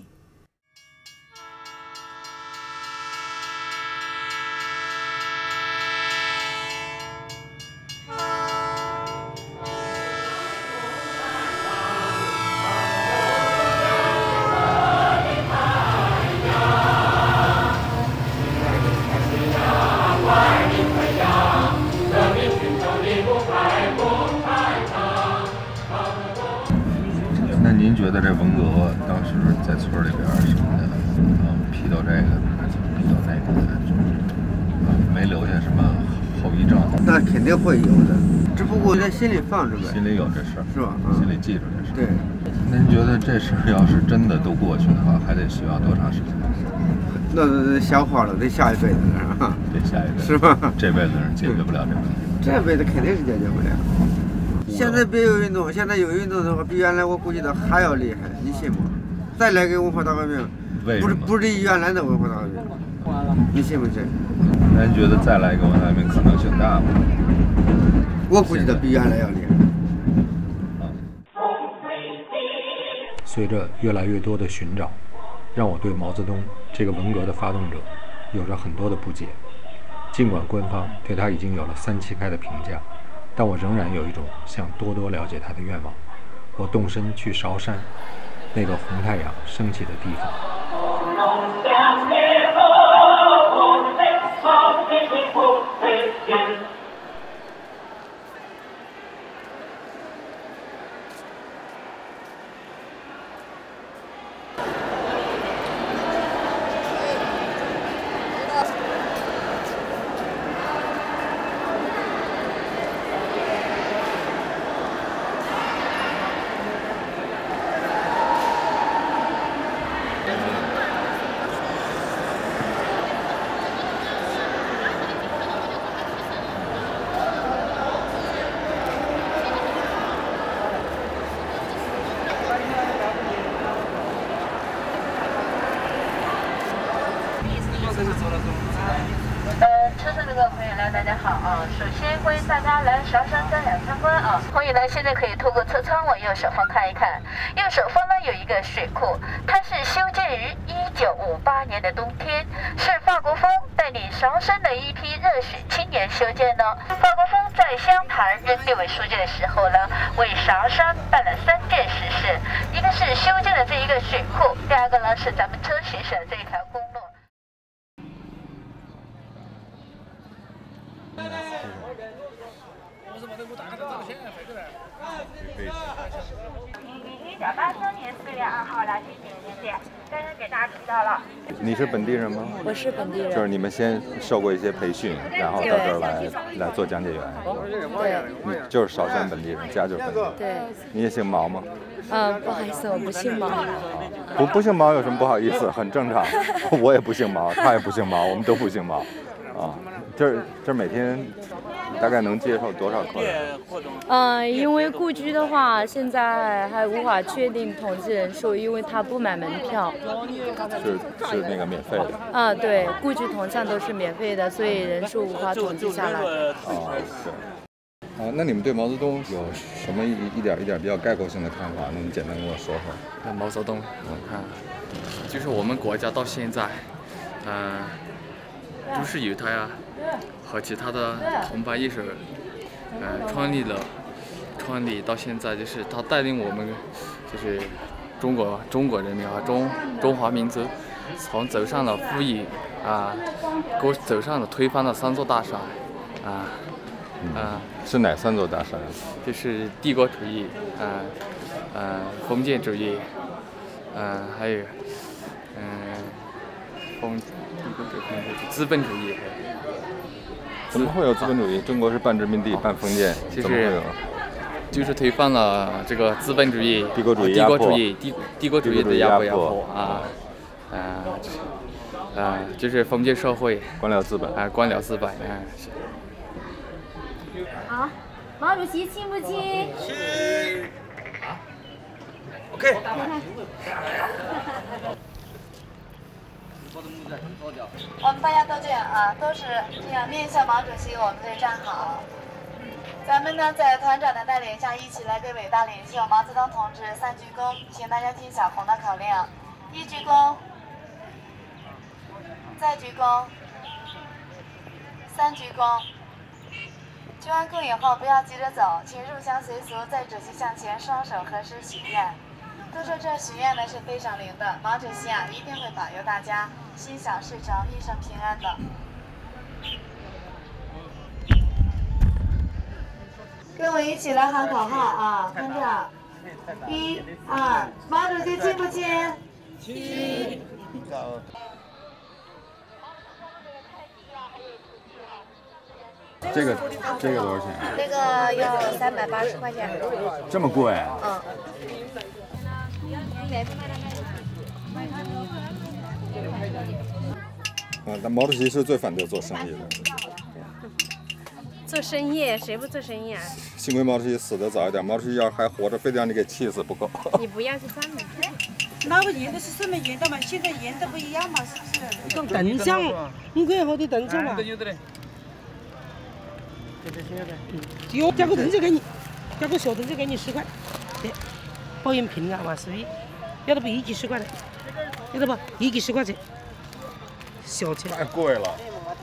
您觉得这文革当时在村里边什么的，批斗这个，批斗那个，没留下什么后遗症？
那肯定会有的，只不过在心里放着呗。
心里有这事儿，
是吧？
心里记住这事。
对。
那您觉得这事儿要是真的都过去的话，还得需要多长时间？
那消化了，得下一辈子了，是吧？
得下一辈子，
是吧？
这辈子人解决不了这问题。
这辈子肯定是解决不了。现在别有运动，现在有运动的话，比原来我估计的还要厉害，你信吗？再来个文化大革命，不是原来的文化大革命，你信不信？
那您觉得再来一个文化大革命可能性大吗？
我估计的比原来要厉害。
随着越来越多的寻找，让我对毛泽东这个文革的发动者有着很多的不解。尽管官方对他已经有了3期开的评价，但我仍然有一种想多多了解他的愿望。我动身去韶山，那个红太阳升起的地方。
车上的各位朋友大家好啊！首先欢迎大家来韶山瞻仰参观啊！朋友呢，现在可以透过车窗往右手方看一看，右手方呢有一个水库，它是修建于1958年的冬天，是法国锋带领韶山的一批热血青年修建的。法国锋在湘潭任立委书记的时候呢，为韶山办了3件实事，一个是修建了这一个水库，第二个呢是咱们车行省这一条公路。1983年4月2号来进行年检，刚刚给大家提到了。
你是本地人吗？
我是本地人。
就是你们先受过一些培训，然后到这儿来做讲解员。
对。
你就是韶山本地人，家就是本地人。
对。
你也姓毛吗？
不好意思，我不姓毛。
不姓毛有什么不好意思？很正常。我也不姓毛，他也不姓毛，我们都不姓毛。啊，这每天大概能接受多少客人？
因为故居的话，现在还无法确定统计人数，因为它不买门票。
是那个免费的。
对，故居铜像都是免费的，所以人数无法统计下来。
是。那你们对毛泽东有什么一点比较概括性的看法？能简单跟我说说？
毛泽东，我看，就是我们国家到现在，就是有他呀，和其他的同伴一起，创立到现在，就是他带领我们，就是中国人民和中华民族从走上了富裕走上了推翻了3座大山
是哪3座大山？
就是帝国主义封建主义还有资本主义。
怎么会有资本主义？中国是半殖民地半封建，怎么会有？
就是推翻了这个资本主义、
帝国主义
的压迫就是封建社会、
官僚资本
好，毛主席亲不亲？
亲。OK。
我们大家都这样啊，都是这样面向毛主席，我们就站好。咱们呢，在团长的带领下，一起来给伟大领袖毛泽东同志3鞠躬，请大家听小红的口令：1鞠躬，再鞠躬，3鞠躬。鞠完躬以后，不要急着走，请入乡随俗，在主席向前双手合十许愿。都说这许愿呢是非常灵的，毛主席一定会保佑大家心想事成，一生平安的。跟我一起来喊口号跟着，1、2，毛主席亲不亲？亲。
这个多少钱？
这个要380块钱。
这么贵？但毛主席是最反对做生意的。
做生意谁不做生意啊？
幸亏毛主席死得早一点，毛主席要还活着，非得让你给气死不够。
你不要去算了。
那个盐的是什么盐的嘛？现在盐的不一样嘛，是不是？
等上，你可以好的等上嘛。有加个凳子给你，加个小凳子给你10块，对，保养瓶啊，万事要得不1级10块的，要得不1级10块钱，小钱。
太贵了。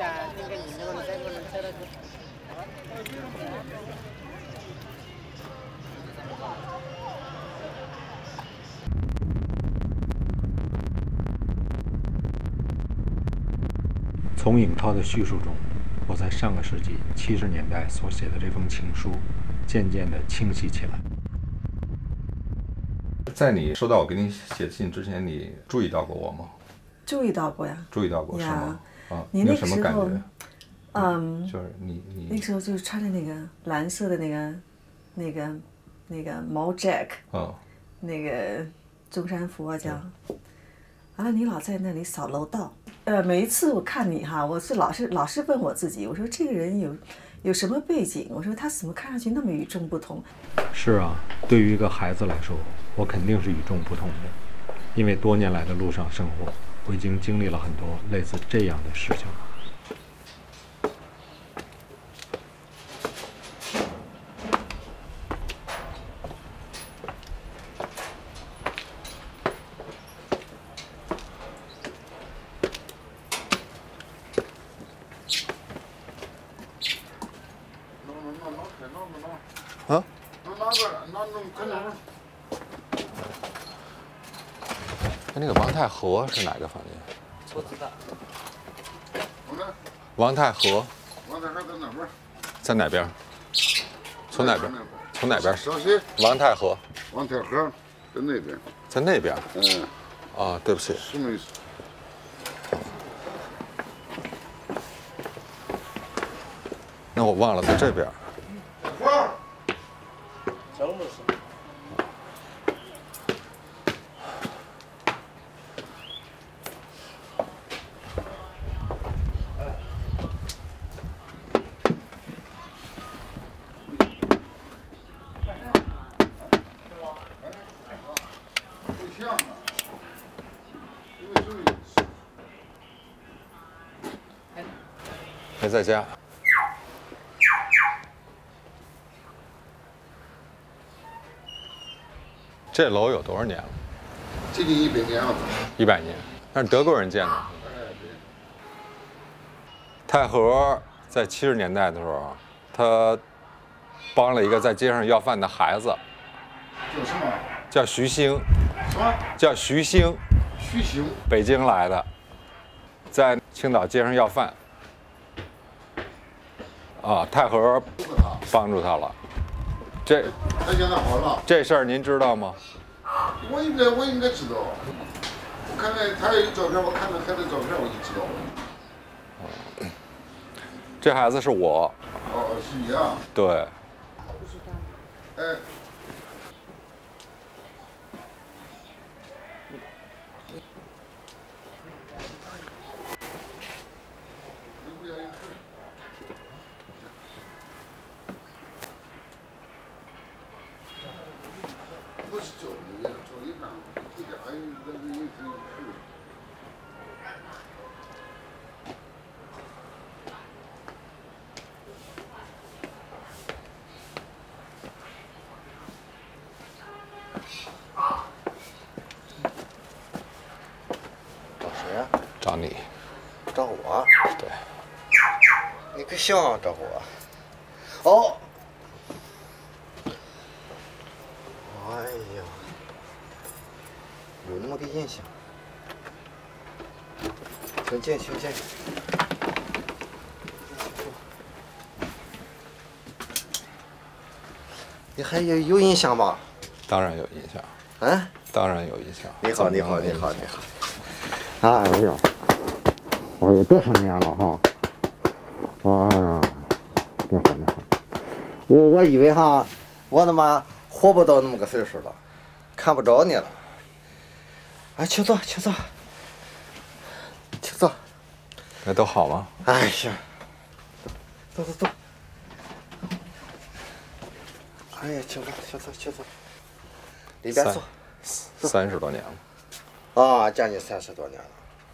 从尹超的叙述中，我在上个世纪70年代所写的这封情书，渐渐地清晰起来。
在你收到我给你写信之前，你注意到过我吗？
注意到过呀。
注意到过是吗？
你那
有什么感觉？
就是你那个时候就是穿着那个蓝色的那个毛 jack， 那个中山服啊叫。完了，你老在那里扫楼道。每一次我看你我是老是问我自己，我说这个人有什么背景？我说他怎么看上去那么与众不同？
是啊，对于一个孩子来说，我肯定是与众不同的，因为多年来的路上生活，我已经经历了很多类似这样的事情。
那个王太和是哪个房间？王太和。王太和在哪边？在哪边？从哪边？从哪边？王太和。
王太和在那边。
在那边。对不起。
什么意思？
那我忘了，在这边。没在家。这楼有多少年了？
接近100年了。
100年，那是德国人建的。太和在70年代的时候，他帮了一个在街上要饭的孩子，
叫什么？
叫徐兴。 叫徐兴。
徐兴，
北京来的，在青岛街上要饭。啊，太和帮助他了。
他现在好了。
这事儿您知道吗？
我应该知道。我看看他有照片，我看看孩子照片，我就知道了。
这孩子是我。
哦，是你啊？
对。
哎。
找谁呀？
找你。
找我？
对。
你可想找我？哦。哎呀，有那么个印象。请进，请进。你还有印象吧？
当然有印象。
嗯？
当然有印象。
你好，你好，你好，你好。哎呀，哎呀，多少年了哈！哎呀，你好，你好。我以为哈，我他妈活不到那么个岁数了，看不着你了。哎，请坐，请坐，请坐。
那都好吗？
哎呀，坐坐坐。哎呀，请坐，请坐，请坐。里边坐。
30多年了。
啊，将近30多年了。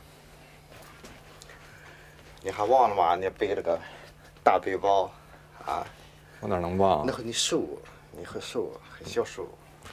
你还忘了吗？你背了个大背包，啊？
我哪能忘？
那会你瘦，你很瘦，很消瘦。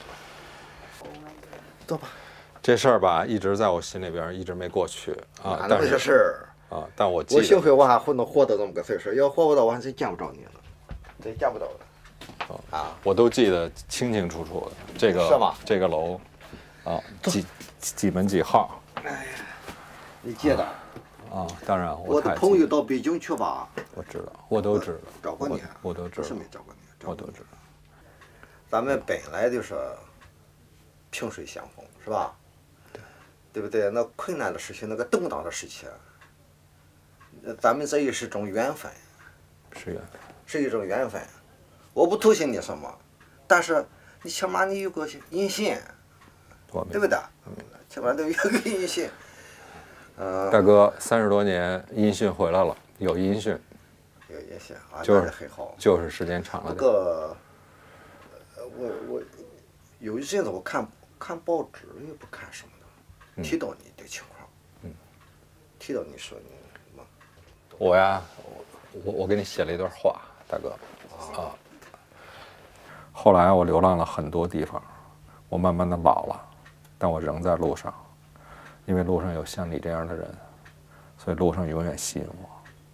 坐吧。
这事儿吧，一直在我心里边，一直没过去啊。
那些事儿
啊，但我记得。
我幸亏我还能活到这么个岁数，要活不到，我还真见不着你了，真见不到了。啊，
我都记得清清楚楚的。这个
是吗？
这个楼，啊，几门几号？
哎呀，你记得？
啊，当然
我的朋友到北京去吧，
我知道，我都知道，
找过你，
我都知道，
不是没找过你，
我都知道。
咱们本来就是萍水相逢，是吧？对不对？那困难的时期，那个动荡的时期，咱们这也是种缘分，
是缘分，
是一种缘分。我不偷袭你什么，但是你起码你有个音信，对不对？起码得有个音信。
大哥，30多年音讯回来了，有音讯，
有音讯啊，
就是
很好，
就是时间长了。
不过，我有一阵子我看报纸也不看什么的，提到你的情况，提到你说你嘛，
我呀，我给你写了一段话，大哥，啊。后来我流浪了很多地方，我慢慢的老了，但我仍在路上，因为路上有像你这样的人，所以路上永远吸引我。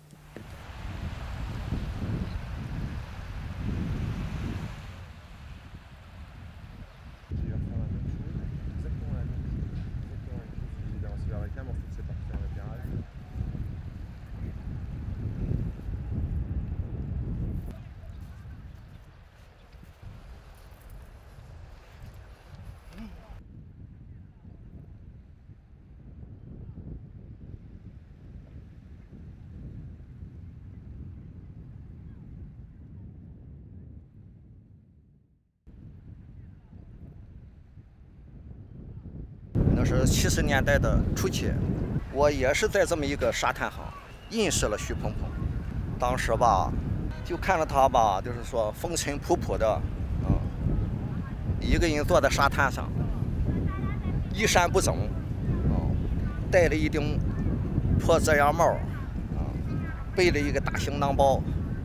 那是70年代的初期，我也是在这么一个沙滩上认识了徐鹏鹏。当时吧，就看着他吧，就是说风尘仆仆的，一个人坐在沙滩上，衣衫不整，戴了一顶破遮阳帽，背了一个大行囊包，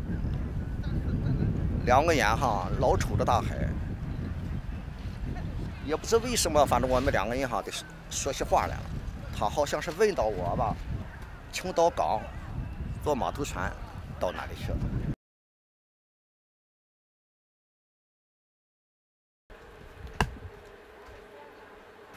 两个眼哈老瞅着大海。也不知为什么，反正我们两个人哈得说起话来了。他好像是问到我吧，青岛港坐码头船到哪里去了？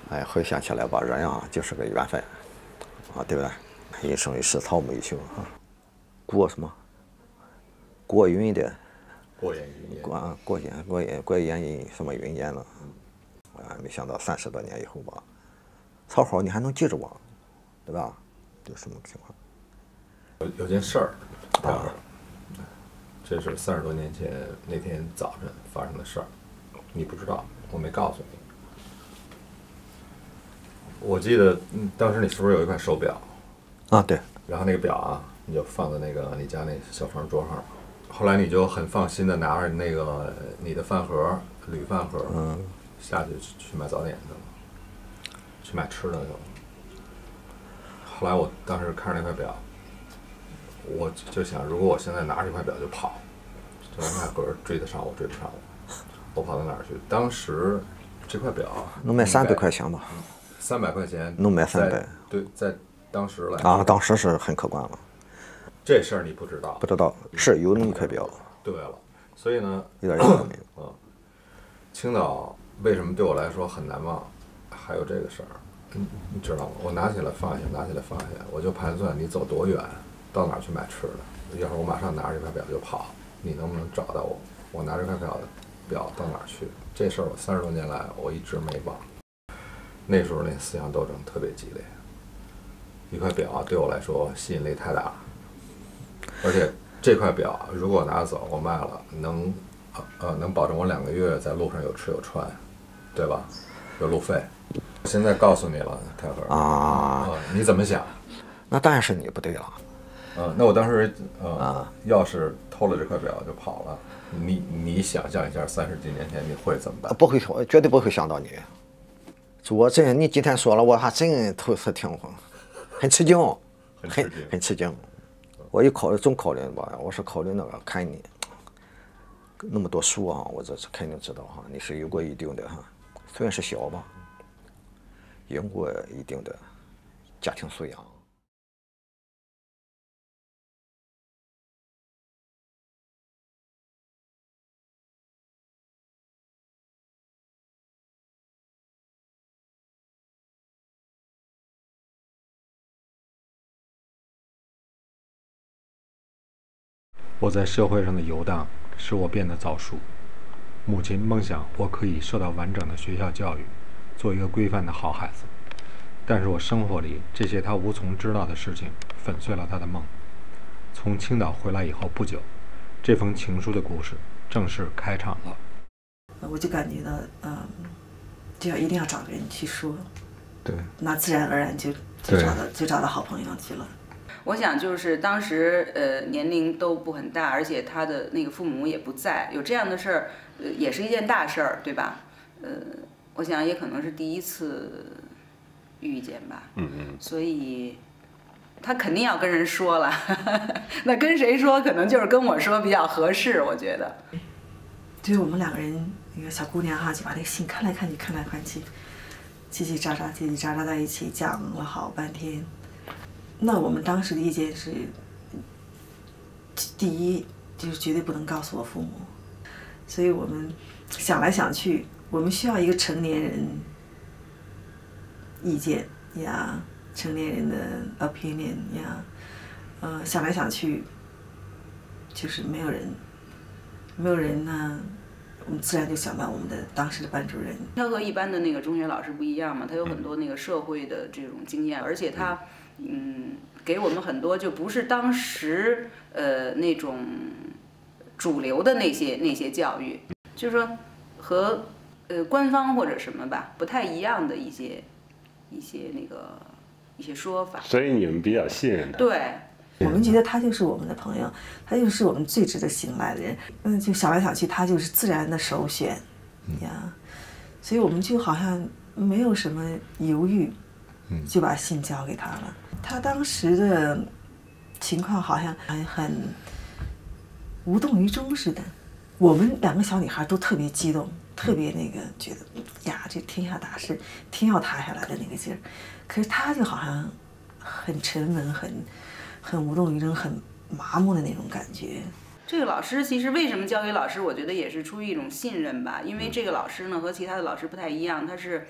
哎，回想起来吧，人啊就是个缘分，啊，对不对？一生一世草木一秋啊，过什么？过云的，
过眼云烟，
过眼什么云烟了？啊，没想到30多年以后吧，曹好你还能记着我，对吧？有什么情况？
有件事儿，啊，这是30多年前那天早晨发生的事儿，你不知道，我没告诉你。我记得当时你是不是有一块手表？
啊，对。
然后那个表啊，你就放在那个你家那小床桌上。后来你就很放心的拿着那个你的饭盒，铝饭盒，下去买早点去了，去买吃的去了。后来我当时看着那块表，我就想，如果我现在拿着这块表就跑，这外卖盒追得上我，追不上我，我跑到哪儿去？当时这块表
能卖300块钱吧
？300块钱
能卖300？
对，在当时来
啊，当时是很可观了。
这事儿你不知道？
不知道，是有那么一块表。
对了，所以呢，
有点印象没有？
青岛为什么对我来说很难忘？还有这个事儿，你知道吗？我拿起来放下，拿起来放下，我就盘算你走多远，到哪儿去买吃的。一会儿我马上拿着这块表就跑，你能不能找到我？我拿着这块表到哪儿去？这事儿我30多年来我一直没忘。那时候那思想斗争特别激烈，一块表对我来说吸引力太大了，而且这块表如果拿走我卖了，能保证我2个月在路上有吃有穿，对吧？有路费。现在告诉你了，太和啊，你怎么想？
那当然是你不对了。
那我当时要是偷了这块表就跑了，你想象一下，30几年前你会怎么办？
不会，绝对不会想到你。我真，你今天说了，我还真头是很吃惊，很吃惊。我一总考虑吧，我是考虑那个，看你那么多书啊，我这是肯定知道哈，你是有过一定的哈，虽然是小吧，有过一定的家庭素养。
我在社会上的游荡使我变得早熟。母亲梦想我可以受到完整的学校教育，做一个规范的好孩子。但是我生活里这些她无从知道的事情粉碎了她的梦。从青岛回来以后不久，这封情书的故事正式开场了。
我就感觉到，就一定要找个人去说，
对，
那自然而然就找到好朋友去了。
我想就是当时年龄都不很大，而且他的那个父母也不在，有这样的事儿，也是一件大事儿，对吧？我想也可能是第一次遇见吧。所以他肯定要跟人说了，那跟谁说？可能就是跟我说比较合适，我觉得。
就是我们2个人，那个小姑娘哈，就把那个信看来看去，看来看去，叽叽喳喳在一起讲了好半天。那我们当时的意见是，第一就是绝对不能告诉我父母，所以我们想来想去，我们需要一个成年人意见呀，成年人的 opinion 呀，想来想去，就是没有人呢，我们自然就想到我们的当时的班主任。
他和一般的那个中学老师不一样嘛，他有很多那个社会的这种经验，而且他给我们很多就不是当时那种主流的那些教育，就是说和官方或者什么吧不太一样的一些说法。
所以你们比较信任他。
对。
我们觉得他就是我们的朋友，他就是我们最值得信赖的人。就想来想去，他就是自然的首选呀，所以我们就好像没有什么犹豫，就把信交给他了。他当时的情况好像很无动于衷似的。我们2个小女孩都特别激动，特别那个觉得呀，这天下大事天要塌下来的那个劲儿。可是他就好像很沉稳，很无动于衷，很麻木的那种感觉。
这个老师其实为什么交给老师，我觉得也是出于一种信任吧，因为这个老师呢和其他的老师不太一样，他是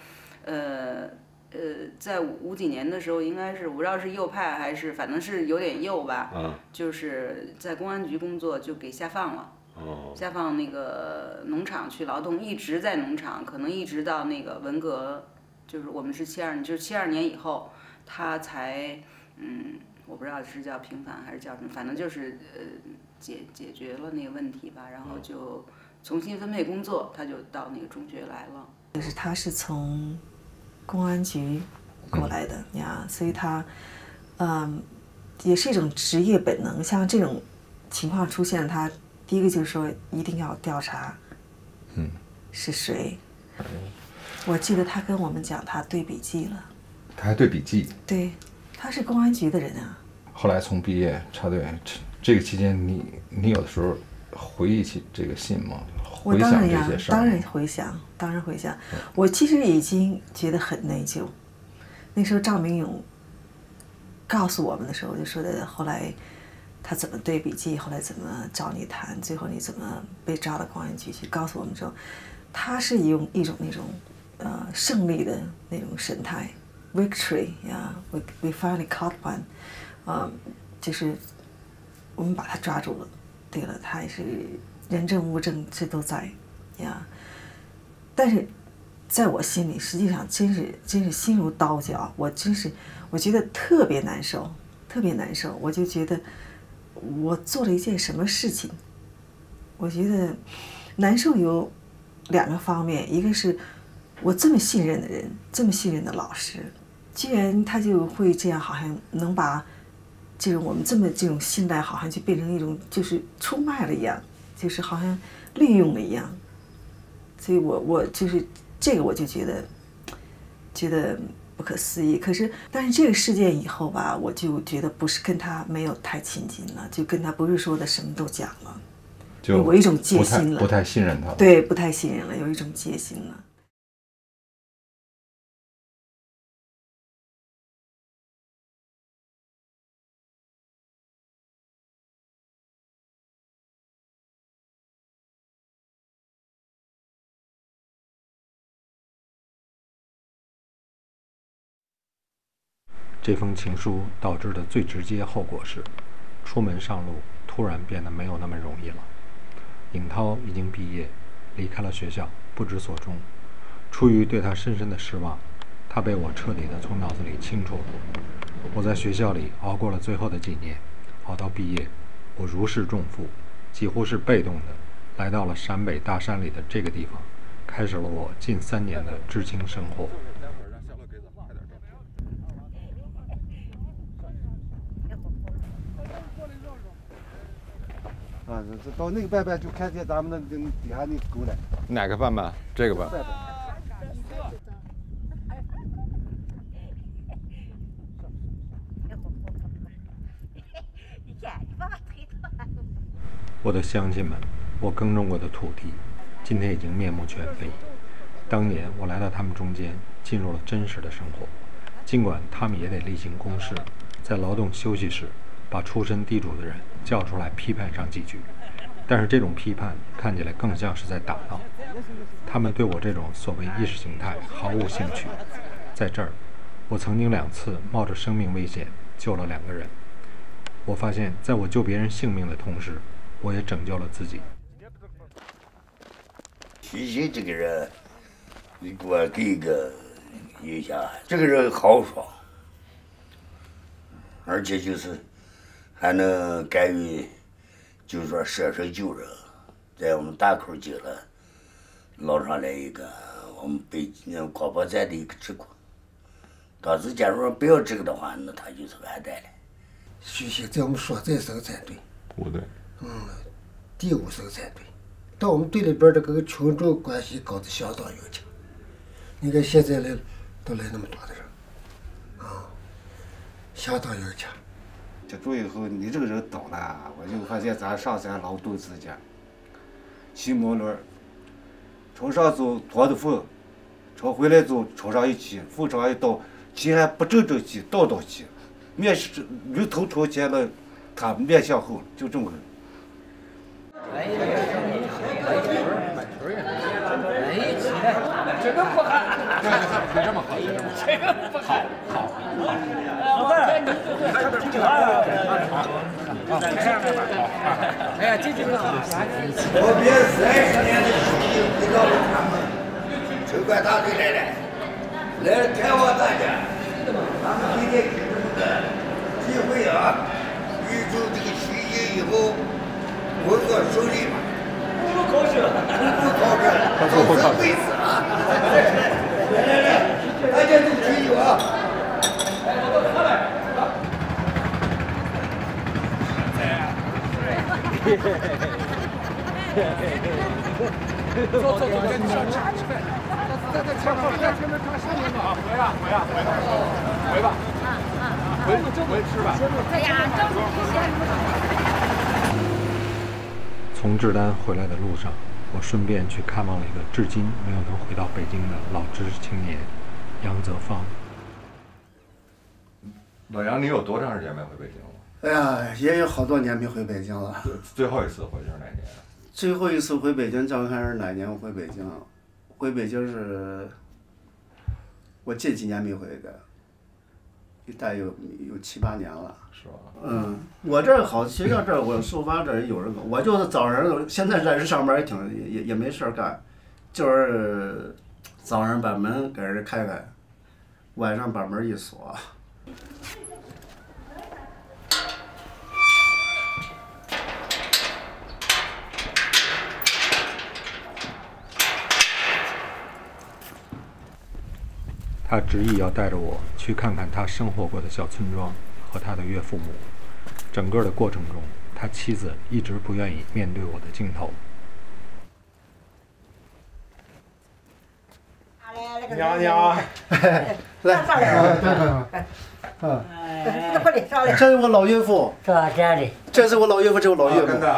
在五几年的时候，应该是我不知道是右派还是反正是有点右吧，就是在公安局工作就给下放了。下放那个农场去劳动，一直在农场，可能一直到那个文革，就是我们是72年，就是72年以后，他才我不知道是叫平反还是叫什么，反正就是解决了那个问题吧，然后就重新分配工作，他就到那个中学来了。
就是他是从公安局过来的呀，所以他也是一种职业本能，像这种情况出现，他第一个就是说一定要调查，是谁。我记得他跟我们讲，他对笔记了。
他还对笔记？
对，他是公安局的人啊。
后来从毕业插队，这个期间你有的时候回忆起这个信吗？
我当然呀，当然回想。我其实已经觉得很内疚。那时候赵明勇告诉我们的时候，就说的后来他怎么对笔记，后来怎么找你谈，最后你怎么被抓到公安局去，告诉我们之后，他是用一种那种胜利的那种神态 ，victory 呀、we finally caught one，就是我们把他抓住了。对了，他也是人证物证这都在呀，但是在我心里，实际上真是心如刀绞，我觉得特别难受，特别难受。我就觉得我做了一件什么事情，我觉得难受有2个方面，一个是我这么信任的人，这么信任的老师，居然他就会这样，好像能把这种我们这种信赖，好像就变成一种就是出卖了一样，就是好像利用了一样。所以我就是这个，我就觉得不可思议。但是这个事件以后吧，我就觉得不是跟他没有太亲近了，就跟他不是说的什么都讲了，就有一种戒心了，
不太信任他了。
对，不太信任了，有一种戒心了。
这封情书导致的最直接后果是，出门上路突然变得没有那么容易了。尹涛已经毕业，离开了学校，不知所终。出于对他深深的失望，他被我彻底地从脑子里清除了。我在学校里熬过了最后的几年，熬到毕业，我如释重负，几乎是被动的来到了陕北大山里的这个地方，开始了我近3年的知青生活。
这到那个班班就看见咱们那个底下那狗了。
哪个班班？这个班。
我的乡亲们，我耕种过的土地，今天已经面目全非。当年我来到他们中间，进入了真实的生活。尽管他们也得例行公事，在劳动休息时，把出身地主的人叫出来批判上几句，但是这种批判看起来更像是在打闹。他们对我这种所谓意识形态毫无兴趣。在这儿，我曾经2次冒着生命危险救了2个人。我发现，在我救别人性命的同时，我也拯救了自己。
徐新这个人，你给我给一个印象，这个人豪爽，而且就是还能敢于，就是说舍身救人。在我们大口井了捞上来一个我们北京广播站的一个职工，当时假如说不要这个的话，那他就是完蛋了。
徐新在我们所在生产队
5队，
第5生产队，到我们队里边的这个群众关系搞得相当有劲。你看现在来都来那么多的人，相当有劲。
接触以后，你这个人倒了，我就发现咱上山劳动之间，骑摩轮，从上走拖着风，从回来走冲上一骑，风上一倒，骑还不正骑，倒骑，面是驴头朝前了，他面向后，就这么个。
这个不喊。
别这么好，别这么好，这个不好，好，
哎呀，这个好。
我别30年的时间回到了他们，就怪他回来了，来了看望大家，他们今天给这么个机会啊，预祝这个学业以后工作顺利吧。步步高升，终身贵子啊！来，大家都举酒啊！
走，你上吃饭，在前面看视频吧。回吧，回吃吧。
哎呀，
从志丹回来的路上，我顺便去看望了一个至今没有能回到北京的老知识青年杨泽芳。
老杨，你有多长时间没回北京了？
哎呀，也有好多年没回北京了。
最后一次回去是哪年？
最后一次回北京，正看是哪年我回北京？回北京是，我这几年没回的，大概有7、8年了。
是吧？
嗯，我这好，学校这我书房这有人，我就是早上现在在这上班也没事干，就是早上把门给人开开，晚上把门一锁。
他执意要带着我去看看他生活过的小村庄和他的岳父母。整个的过程中，他妻子一直不愿意面对我的镜头。
娘娘，来，
上来，快点上来。
这是我老岳父，这是我老岳父，这是我老岳母。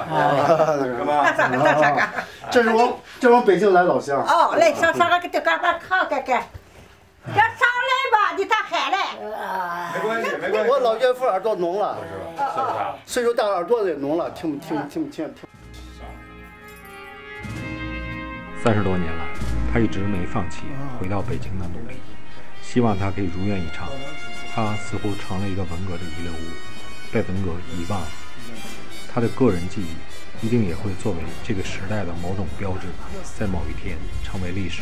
这是我北京来老乡。
哦，来上来，给这干炕干。要上来吧，你咋喊嘞？
没关系。
我老岳父耳朵聋了，岁数大耳朵也聋了，听不清。
30多年来，他一直没放弃回到北京的努力，希望他可以如愿以偿。他似乎成了一个文革的遗留物，被文革遗忘了。他的个人记忆一定也会作为这个时代的某种标志，在某一天成为历史。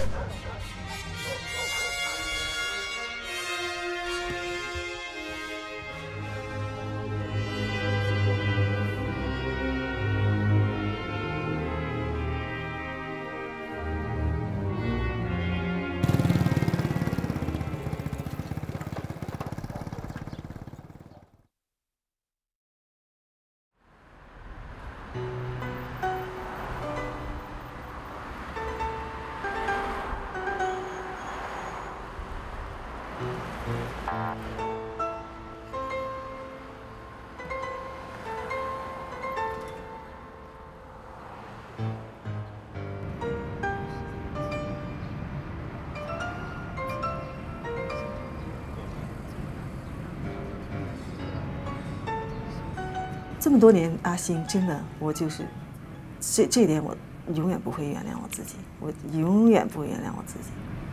这么多年，阿星真的，我就是这点，我永远不会原谅我自己，我永远不会原谅我自己。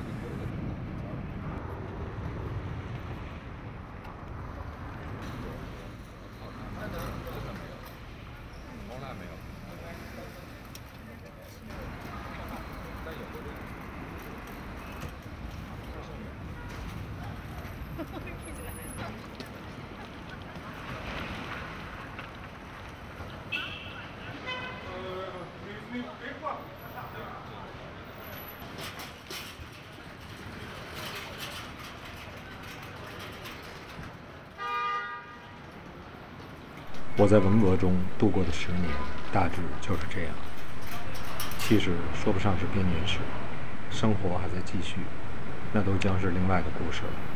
我在文革中度过的10年，大致就是这样。其实说不上是编年史，生活还在继续，那都将是另外的故事了。